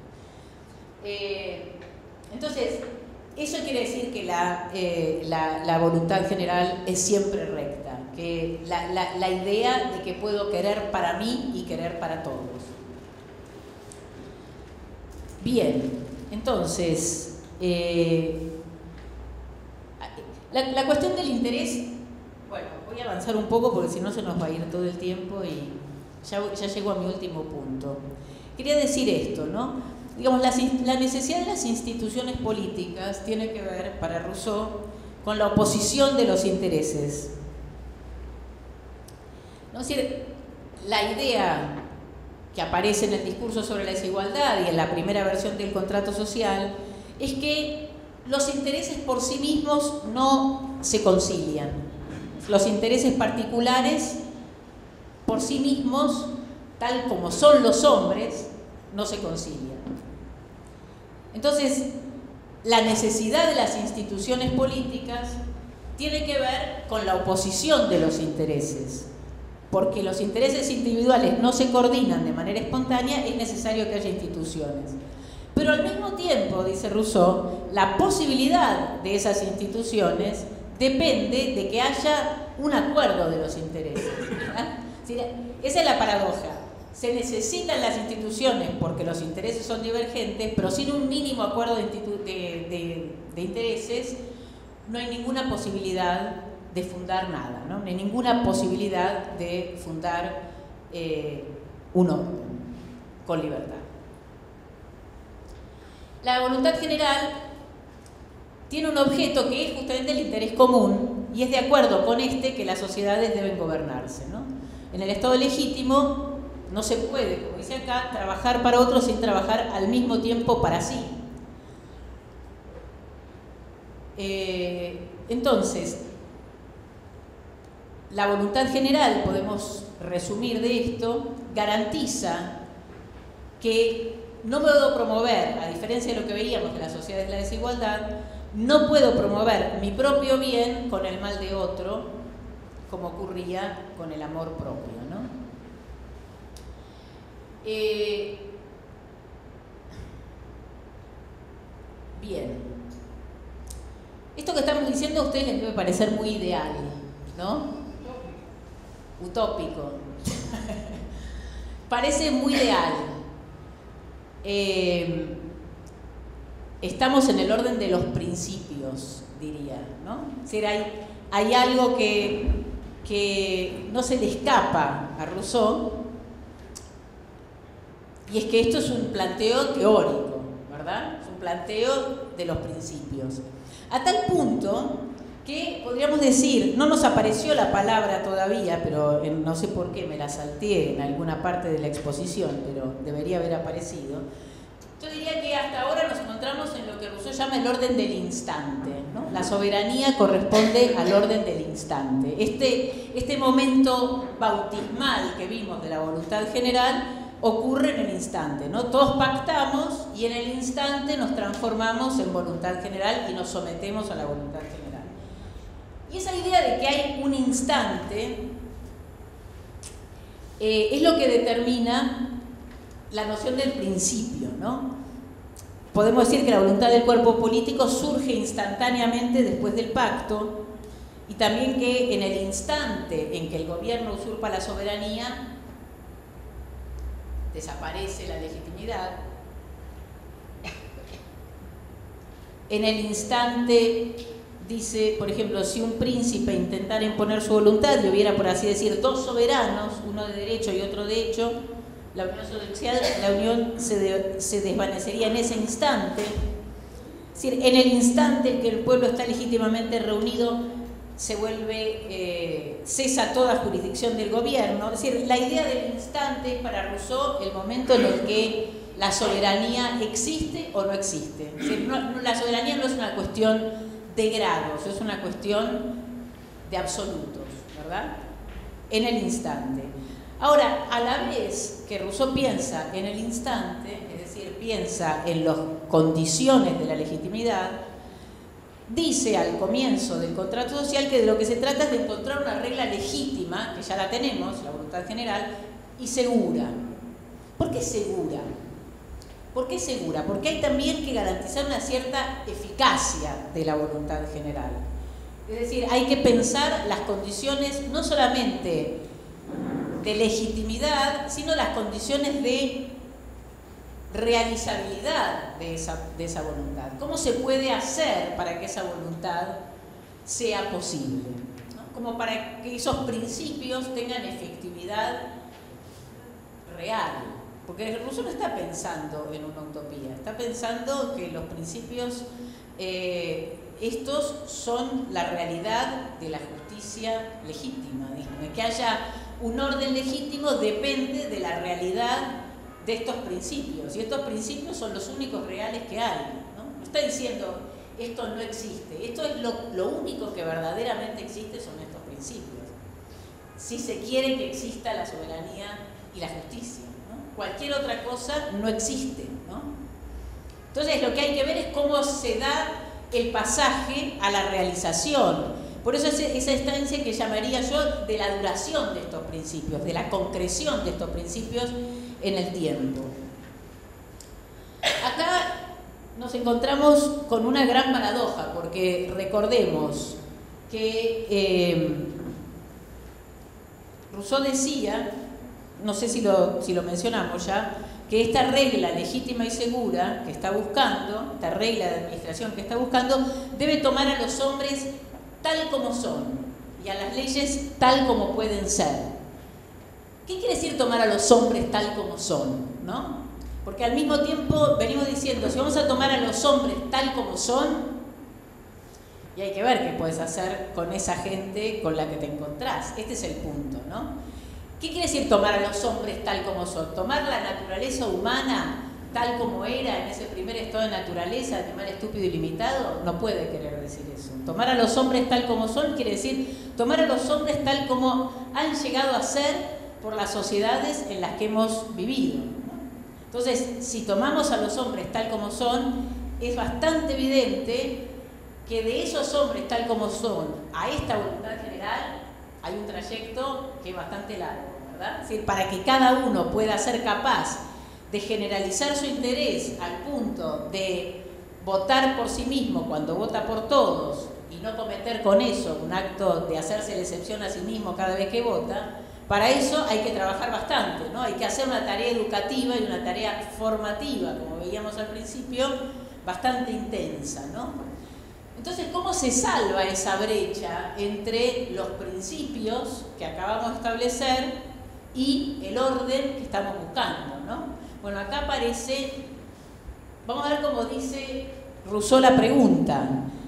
Eh, entonces, eso quiere decir que la, eh, la, la voluntad general es siempre recta. Que la, la, la idea de que puedo querer para mí y querer para todos. Bien, entonces... Eh, la, la cuestión del interés, bueno, voy a avanzar un poco porque si no se nos va a ir todo el tiempo y ya, ya llego a mi último punto. Quería decir esto, ¿no? Digamos, la, la necesidad de las instituciones políticas tiene que ver, para Rousseau, con la oposición de los intereses. ¿No? Es decir, la idea que aparece en el discurso sobre la desigualdad y en la primera versión del contrato social es que los intereses por sí mismos no se concilian. Los intereses particulares por sí mismos, tal como son los hombres, no se concilian. Entonces, la necesidad de las instituciones políticas tiene que ver con la oposición de los intereses. Porque los intereses individuales no se coordinan de manera espontánea, es necesario que haya instituciones. Pero al mismo tiempo, dice Rousseau, la posibilidad de esas instituciones depende de que haya un acuerdo de los intereses. ¿Verdad? Esa es la paradoja. Se necesitan las instituciones porque los intereses son divergentes, pero sin un mínimo acuerdo de, de, de, de intereses no hay ninguna posibilidad de fundar nada, ¿no? No hay ninguna posibilidad de fundar eh, un orden con libertad. La voluntad general tiene un objeto que es justamente el interés común y es de acuerdo con este que las sociedades deben gobernarse, ¿no? En el Estado legítimo no se puede, como dice acá, trabajar para otros sin trabajar al mismo tiempo para sí. Eh, entonces, la voluntad general, podemos resumir de esto, garantiza que no puedo promover, a diferencia de lo que veíamos de las sociedades de la desigualdad, no puedo promover mi propio bien con el mal de otro, como ocurría con el amor propio, ¿no? Eh, bien. Esto que estamos diciendo a ustedes les debe parecer muy ideal, ¿no? Utópico. Parece muy ideal. Eh, estamos en el orden de los principios, diría, ¿no? Es decir, hay, hay algo que, que no se le escapa a Rousseau, y es que esto es un planteo teórico, ¿verdad? Es un planteo de los principios. A tal punto que podríamos decir, no nos apareció la palabra todavía, pero en, no sé por qué me la salté en alguna parte de la exposición, pero debería haber aparecido. Yo diría que hasta ahora nos encontramos en lo que Rousseau llama el orden del instante, ¿no? La soberanía corresponde al orden del instante. Este, este momento bautismal que vimos de la voluntad general ocurre en el instante, ¿no? Todos pactamos y en el instante nos transformamos en voluntad general y nos sometemos a la voluntad general. Y esa idea de que hay un instante eh, es lo que determina la noción del principio, ¿no? Podemos decir que la voluntad del cuerpo político surge instantáneamente después del pacto y también que en el instante en que el gobierno usurpa la soberanía desaparece la legitimidad. En el instante, dice, por ejemplo, si un príncipe intentara imponer su voluntad y hubiera, por así decir, dos soberanos, uno de derecho y otro de hecho, la unión social, la unión se, de, se desvanecería en ese instante. Es decir, en el instante en que el pueblo está legítimamente reunido, se vuelve, eh, cesa toda jurisdicción del gobierno. Es decir, la idea del instante es para Rousseau el momento en el que la soberanía existe o no existe. Es decir, no, no, la soberanía no es una cuestión de grados, es una cuestión de absolutos, ¿verdad? En el instante. Ahora, a la vez que Rousseau piensa en el instante, es decir, piensa en las condiciones de la legitimidad, dice al comienzo del contrato social que de lo que se trata es de encontrar una regla legítima, que ya la tenemos, la voluntad general, y segura. ¿Por qué segura? ¿Por qué segura? Porque hay también que garantizar una cierta eficacia de la voluntad general. Es decir, hay que pensar las condiciones no solamente de legitimidad, sino las condiciones de realizabilidad de esa, de esa voluntad. ¿Cómo se puede hacer para que esa voluntad sea posible? ¿No? Como para que esos principios tengan efectividad real. Porque Rousseau no está pensando en una utopía, está pensando que los principios, eh, estos son la realidad de la justicia legítima. Que haya un orden legítimo depende de la realidad de estos principios, y estos principios son los únicos reales que hay, ¿no? No está diciendo esto no existe, esto es lo, lo único que verdaderamente existe, son estos principios. Si se quiere que exista la soberanía y la justicia, ¿no? Cualquier otra cosa no existe, ¿no? Entonces lo que hay que ver es cómo se da el pasaje a la realización. Por eso es esa instancia que llamaría yo de la duración de estos principios, de la concreción de estos principios en el tiempo. Acá nos encontramos con una gran paradoja, porque recordemos que eh, Rousseau decía, no sé si lo, si lo mencionamos ya, que esta regla legítima y segura que está buscando, esta regla de administración que está buscando, debe tomar a los hombres tal como son y a las leyes tal como pueden ser. ¿Qué quiere decir tomar a los hombres tal como son? ¿No? Porque al mismo tiempo venimos diciendo, si vamos a tomar a los hombres tal como son, y hay que ver qué puedes hacer con esa gente con la que te encontrás. Este es el punto, ¿no? ¿Qué quiere decir tomar a los hombres tal como son? Tomar la naturaleza humana tal como era en ese primer estado de naturaleza, animal estúpido y limitado, no puede querer decir eso. Tomar a los hombres tal como son quiere decir tomar a los hombres tal como han llegado a ser por las sociedades en las que hemos vivido, ¿no? Entonces, si tomamos a los hombres tal como son, es bastante evidente que de esos hombres tal como son a esta voluntad general hay un trayecto que es bastante largo, ¿verdad? Es decir, para que cada uno pueda ser capaz de generalizar su interés al punto de votar por sí mismo cuando vota por todos y no cometer con eso un acto de hacerse la excepción a sí mismo cada vez que vota, para eso hay que trabajar bastante, ¿no? Hay que hacer una tarea educativa y una tarea formativa, como veíamos al principio, bastante intensa, ¿no? Entonces, ¿cómo se salva esa brecha entre los principios que acabamos de establecer y el orden que estamos buscando, ¿no? Bueno, acá aparece, vamos a ver cómo dice Rousseau la pregunta,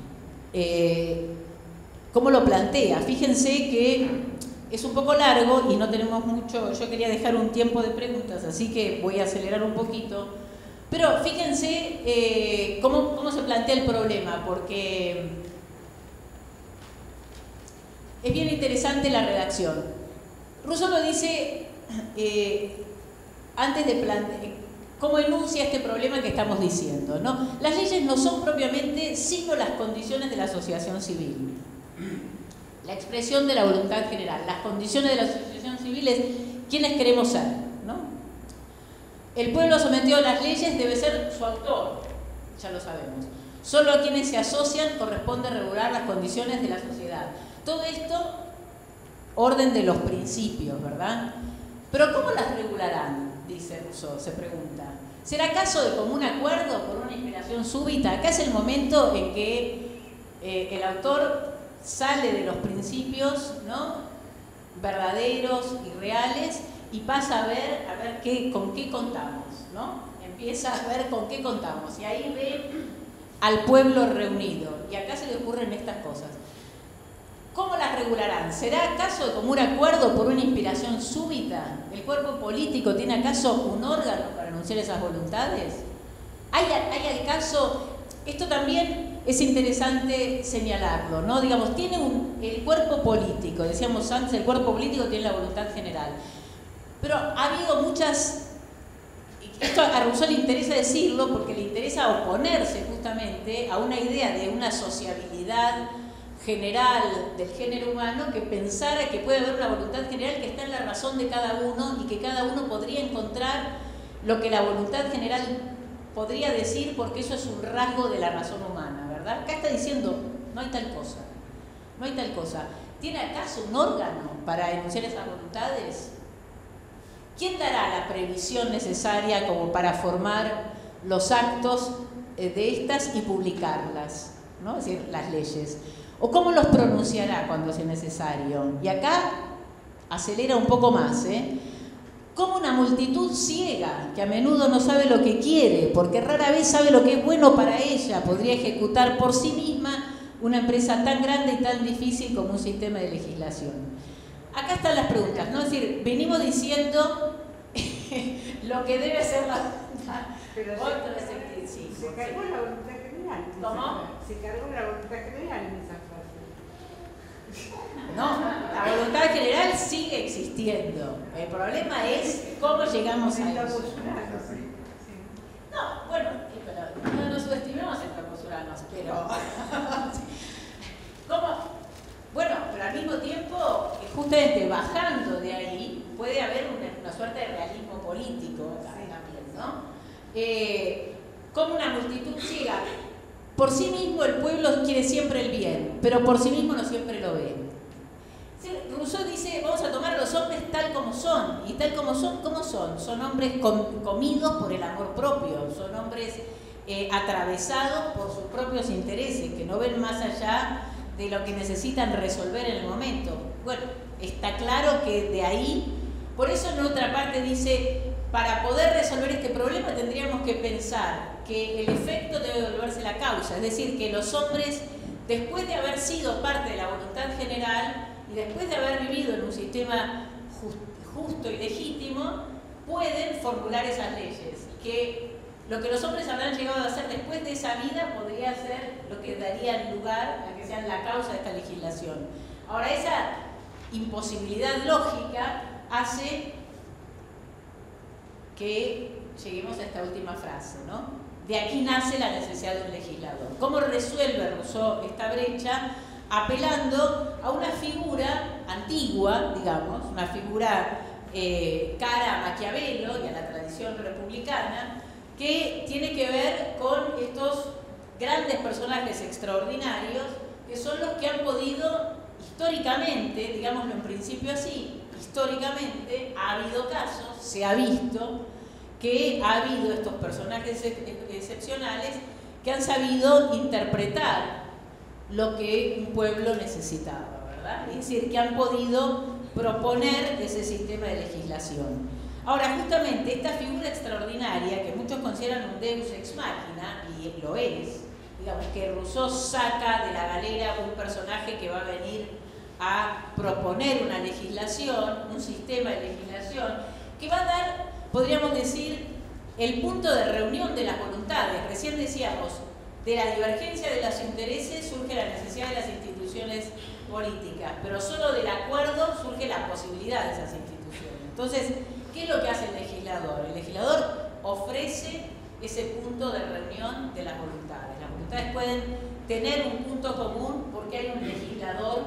eh, cómo lo plantea. Fíjense que es un poco largo y no tenemos mucho, yo quería dejar un tiempo de preguntas, así que voy a acelerar un poquito. Pero fíjense eh, cómo, cómo se plantea el problema, porque es bien interesante la redacción. Rousseau lo dice eh, antes de plantear, cómo enuncia este problema que estamos diciendo, ¿no? Las leyes no son propiamente sino las condiciones de la asociación civil. La expresión de la voluntad general, las condiciones de la asociación civil es quiénes queremos ser, ¿no? El pueblo sometido a las leyes debe ser su autor, ya lo sabemos. Solo a quienes se asocian corresponde regular las condiciones de la sociedad. Todo esto, orden de los principios, ¿verdad? Pero ¿cómo las regularán? Dice Rousseau, se pregunta. ¿Será acaso de común acuerdo por una inspiración súbita? Acá es el momento en que eh, el autor sale de los principios, ¿no?, verdaderos y reales y pasa a ver, a ver qué, con qué contamos, ¿no? Empieza a ver con qué contamos y ahí ve al pueblo reunido y acá se le ocurren estas cosas. ¿Cómo las regularán? ¿Será acaso de común acuerdo por una inspiración súbita? ¿El cuerpo político tiene acaso un órgano para anunciar esas voluntades? ¿Hay, hay al caso, esto también es interesante señalarlo, ¿no? Digamos, tiene un, el cuerpo político, decíamos antes, el cuerpo político tiene la voluntad general. Pero ha habido muchas, esto a Rousseau le interesa decirlo porque le interesa oponerse justamente a una idea de una sociabilidad general del género humano que pensara que puede haber una voluntad general que está en la razón de cada uno y que cada uno podría encontrar lo que la voluntad general podría decir porque eso es un rasgo de la razón humana, ¿verdad? Acá está diciendo, no hay tal cosa, no hay tal cosa. ¿Tiene acaso un órgano para enunciar esas voluntades? ¿Quién dará la previsión necesaria como para formar los actos de estas y publicarlas, ¿no? Es decir, las leyes? ¿O cómo los pronunciará cuando sea necesario? Y acá acelera un poco más, ¿eh? Como una multitud ciega, que a menudo no sabe lo que quiere, porque rara vez sabe lo que es bueno para ella, podría ejecutar por sí misma una empresa tan grande y tan difícil como un sistema de legislación. Acá están las preguntas, ¿no? Es decir, venimos diciendo lo que debe ser la voluntad. Pero Otro se, es el que sí. se cargó la voluntad general. ¿Cómo? Se cargó la voluntad general en esa frase. No, la voluntad general sigue existiendo. El problema es cómo llegamos a eso. No, bueno, pero pero... ¿Cómo? Bueno, pero al mismo tiempo, justamente bajando de ahí, puede haber una, una suerte de realismo político también, ¿no? Eh, como una multitud ciega. Por sí mismo el pueblo quiere siempre el bien, pero por sí mismo no siempre lo ve. Rousseau dice, vamos a tomar a los hombres tal como son. Y tal como son, ¿cómo son? Son hombres com comidos por el amor propio, son hombres eh, atravesados por sus propios intereses, que no ven más allá de lo que necesitan resolver en el momento. Bueno, está claro que de ahí, por eso en otra parte dice, para poder resolver este problema tendríamos que pensar que el efecto debe volverse la causa, es decir, que los hombres, después de haber sido parte de la voluntad general y después de haber vivido en un sistema just, justo y legítimo, pueden formular esas leyes, que lo que los hombres habrán llegado a hacer después de esa vida podría ser lo que daría lugar a que sean la causa de esta legislación. Ahora, esa imposibilidad lógica hace que lleguemos a esta última frase, ¿no? De aquí nace la necesidad de un legislador. ¿Cómo resuelve Rousseau esta brecha? Apelando a una figura antigua, digamos, una figura eh, cara a Maquiavelo y a la tradición republicana, que tiene que ver con estos grandes personajes extraordinarios, que son los que han podido históricamente, digámoslo en principio así, históricamente ha habido casos, se ha visto que ha habido estos personajes excepcionales que han sabido interpretar lo que un pueblo necesitaba, ¿verdad? Es decir, que han podido proponer ese sistema de legislación. Ahora, justamente esta figura extraordinaria, que muchos consideran un deus ex machina, y lo es, digamos que Rousseau saca de la galera un personaje que va a venir a proponer una legislación, un sistema de legislación, que va a dar, podríamos decir, el punto de reunión de las voluntades. Recién decíamos, de la divergencia de los intereses surge la necesidad de las instituciones políticas, pero solo del acuerdo surge la posibilidad de esas instituciones. Entonces, ¿qué es lo que hace el legislador? El legislador ofrece ese punto de reunión de las voluntades. Las voluntades pueden tener un punto común porque hay un legislador.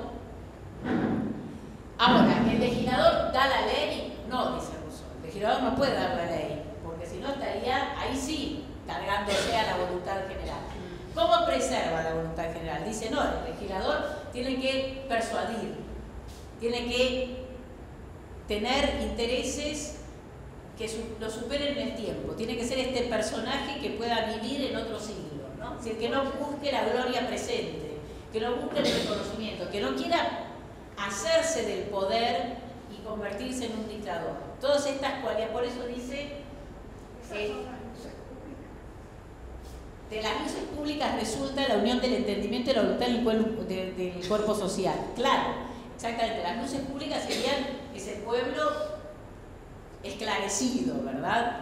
Ahora, ¿el legislador da la ley? No, dice Rousseau. El legislador no puede dar la ley, porque si no estaría, ahí sí, cargándose a la voluntad general. ¿Cómo preserva la voluntad general? Dice, no, el legislador tiene que persuadir, tiene que tener intereses que lo superen en el tiempo. Tiene que ser este personaje que pueda vivir en otro siglo, ¿no? Es decir, que no busque la gloria presente, que no busque el reconocimiento, que no quiera hacerse del poder y convertirse en un dictador. Todas estas cualidades, por eso dice, eh, de las luces públicas resulta la unión del entendimiento y la voluntad del cuerpo, de, del cuerpo social. Claro, exactamente, las luces públicas serían ese pueblo esclarecido, ¿verdad?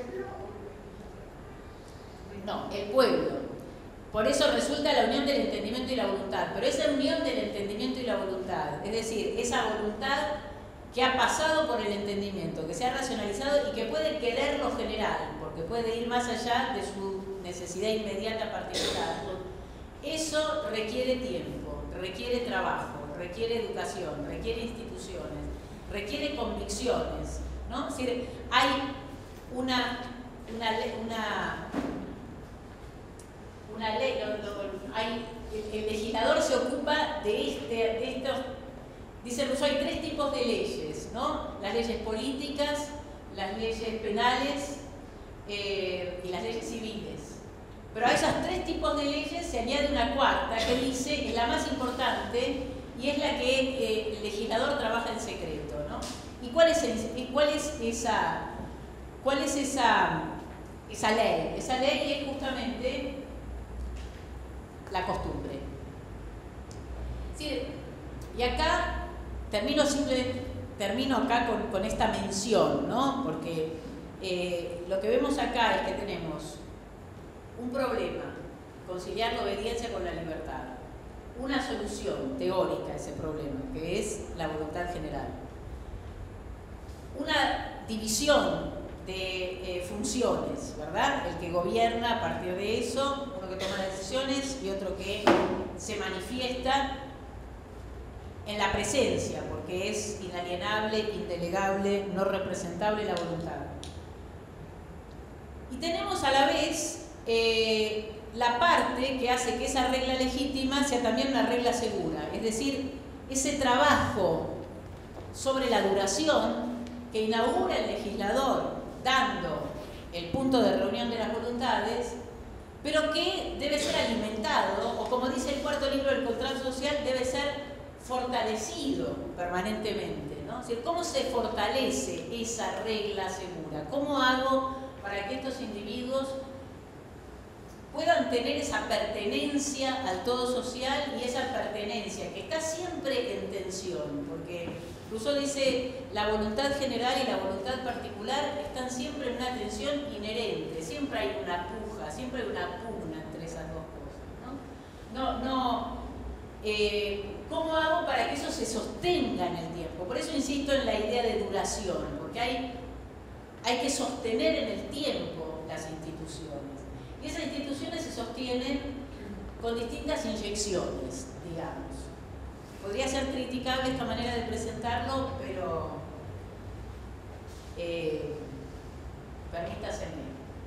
No, el pueblo. Por eso resulta la unión del entendimiento y la voluntad. Pero esa unión del entendimiento y la voluntad, es decir, esa voluntad que ha pasado por el entendimiento, que se ha racionalizado y que puede querer lo general, porque puede ir más allá de su necesidad inmediata particular. Eso requiere tiempo, requiere trabajo, requiere educación, requiere instituciones, requiere convicciones, ¿no? Es decir, hay una, una, una, una ley, no, no, hay, el, el legislador se ocupa de, este, de estos, dice Rousseau, hay tres tipos de leyes, ¿no? Las leyes políticas, las leyes penales eh, y las leyes civiles. Pero a esos tres tipos de leyes se añade una cuarta que dice, es la más importante y es la que eh, el legislador trabaja en secreto, ¿no? ¿Y cuál es, el, cuál es, esa, cuál es esa, esa ley? Esa ley es justamente la costumbre. ¿Sí? Y acá termino, simple, termino acá con, con esta mención, ¿no? Porque eh, lo que vemos acá es que tenemos un problema, conciliar la obediencia con la libertad, una solución teórica a ese problema, que es la voluntad general, una división de eh, funciones, ¿verdad? El que gobierna a partir de eso, uno que toma las decisiones y otro que se manifiesta en la presencia, porque es inalienable, indelegable, no representable la voluntad. Y tenemos a la vez eh, la parte que hace que esa regla legítima sea también una regla segura, es decir, ese trabajo sobre la duración que inaugura el legislador dando el punto de reunión de las voluntades, pero que debe ser alimentado, o como dice el cuarto libro del contrato social, debe ser fortalecido permanentemente, ¿no? Es decir, ¿cómo se fortalece esa regla segura? ¿Cómo hago para que estos individuos puedan tener esa pertenencia al todo social y esa pertenencia que está siempre en tensión? Porque Rousseau dice, la voluntad general y la voluntad particular están siempre en una tensión inherente, siempre hay una puja, siempre hay una pugna entre esas dos cosas, ¿no? No, no, eh, ¿cómo hago para que eso se sostenga en el tiempo? Por eso insisto en la idea de duración, porque hay, hay que sostener en el tiempo las instituciones. Y esas instituciones se sostienen con distintas inyecciones, digamos. Podría ser criticable esta manera de presentarlo, pero eh, permítaseme.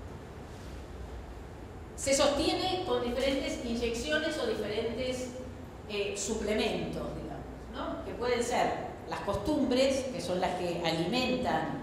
Se sostiene con diferentes inyecciones o diferentes eh, suplementos, digamos, ¿no? Que pueden ser las costumbres, que son las que alimentan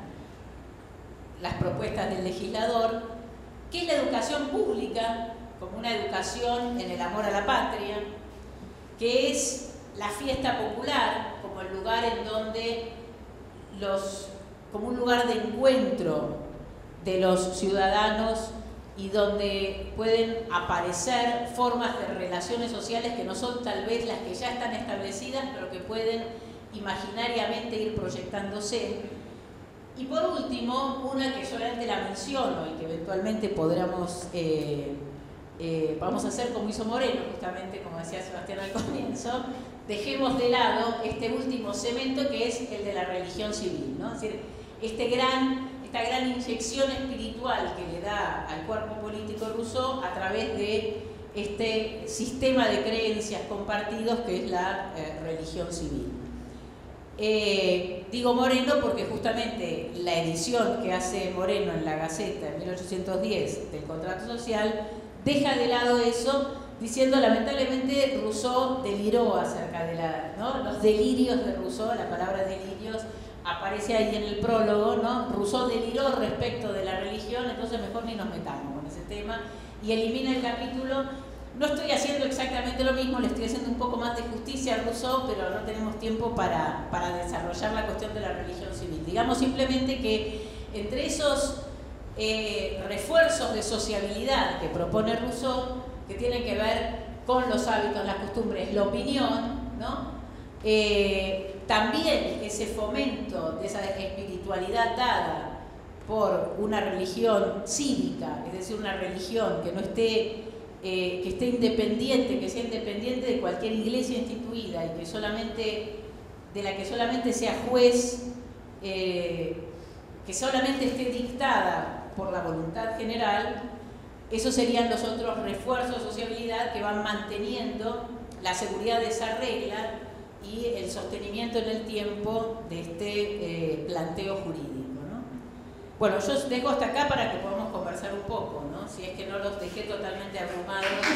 las propuestas del legislador, que es la educación pública, como una educación en el amor a la patria, que es la fiesta popular, como el lugar en donde los, como un lugar de encuentro de los ciudadanos y donde pueden aparecer formas de relaciones sociales que no son tal vez las que ya están establecidas, pero que pueden imaginariamente ir proyectándose. Y por último, una que solamente la menciono y que eventualmente podremos, eh, eh, vamos a hacer como hizo Moreno, justamente como decía Sebastián al comienzo, dejemos de lado este último cemento que es el de la religión civil, ¿no? Es decir, este gran, esta gran inyección espiritual que le da al cuerpo político Rousseau a través de este sistema de creencias compartidos que es la eh, religión civil. Eh, digo Moreno porque justamente la edición que hace Moreno en la Gaceta en mil ochocientos diez del contrato social deja de lado eso, diciendo lamentablemente Rousseau deliró acerca de la, ¿no? los delirios de Rousseau, la palabra delirios aparece ahí en el prólogo, ¿no? Rousseau deliró respecto de la religión, entonces mejor ni nos metamos con ese tema, y elimina el capítulo. No estoy haciendo exactamente lo mismo, le estoy haciendo un poco más de justicia a Rousseau, pero no tenemos tiempo para, para desarrollar la cuestión de la religión civil. Digamos simplemente que entre esos eh, refuerzos de sociabilidad que propone Rousseau, que tienen que ver con los hábitos, las costumbres, la opinión, ¿no? Eh, también ese fomento de esa espiritualidad dada por una religión cívica, es decir, una religión que no esté Eh, que esté independiente, que sea independiente de cualquier iglesia instituida y que solamente, de la que solamente sea juez, eh, que solamente esté dictada por la voluntad general, esos serían los otros refuerzos de sociabilidad que van manteniendo la seguridad de esa regla y el sostenimiento en el tiempo de este eh, planteo jurídico, ¿no? Bueno, yo os dejo hasta acá para que podamos conversar un poco, ¿no? Si es que no los dejé totalmente abrumados.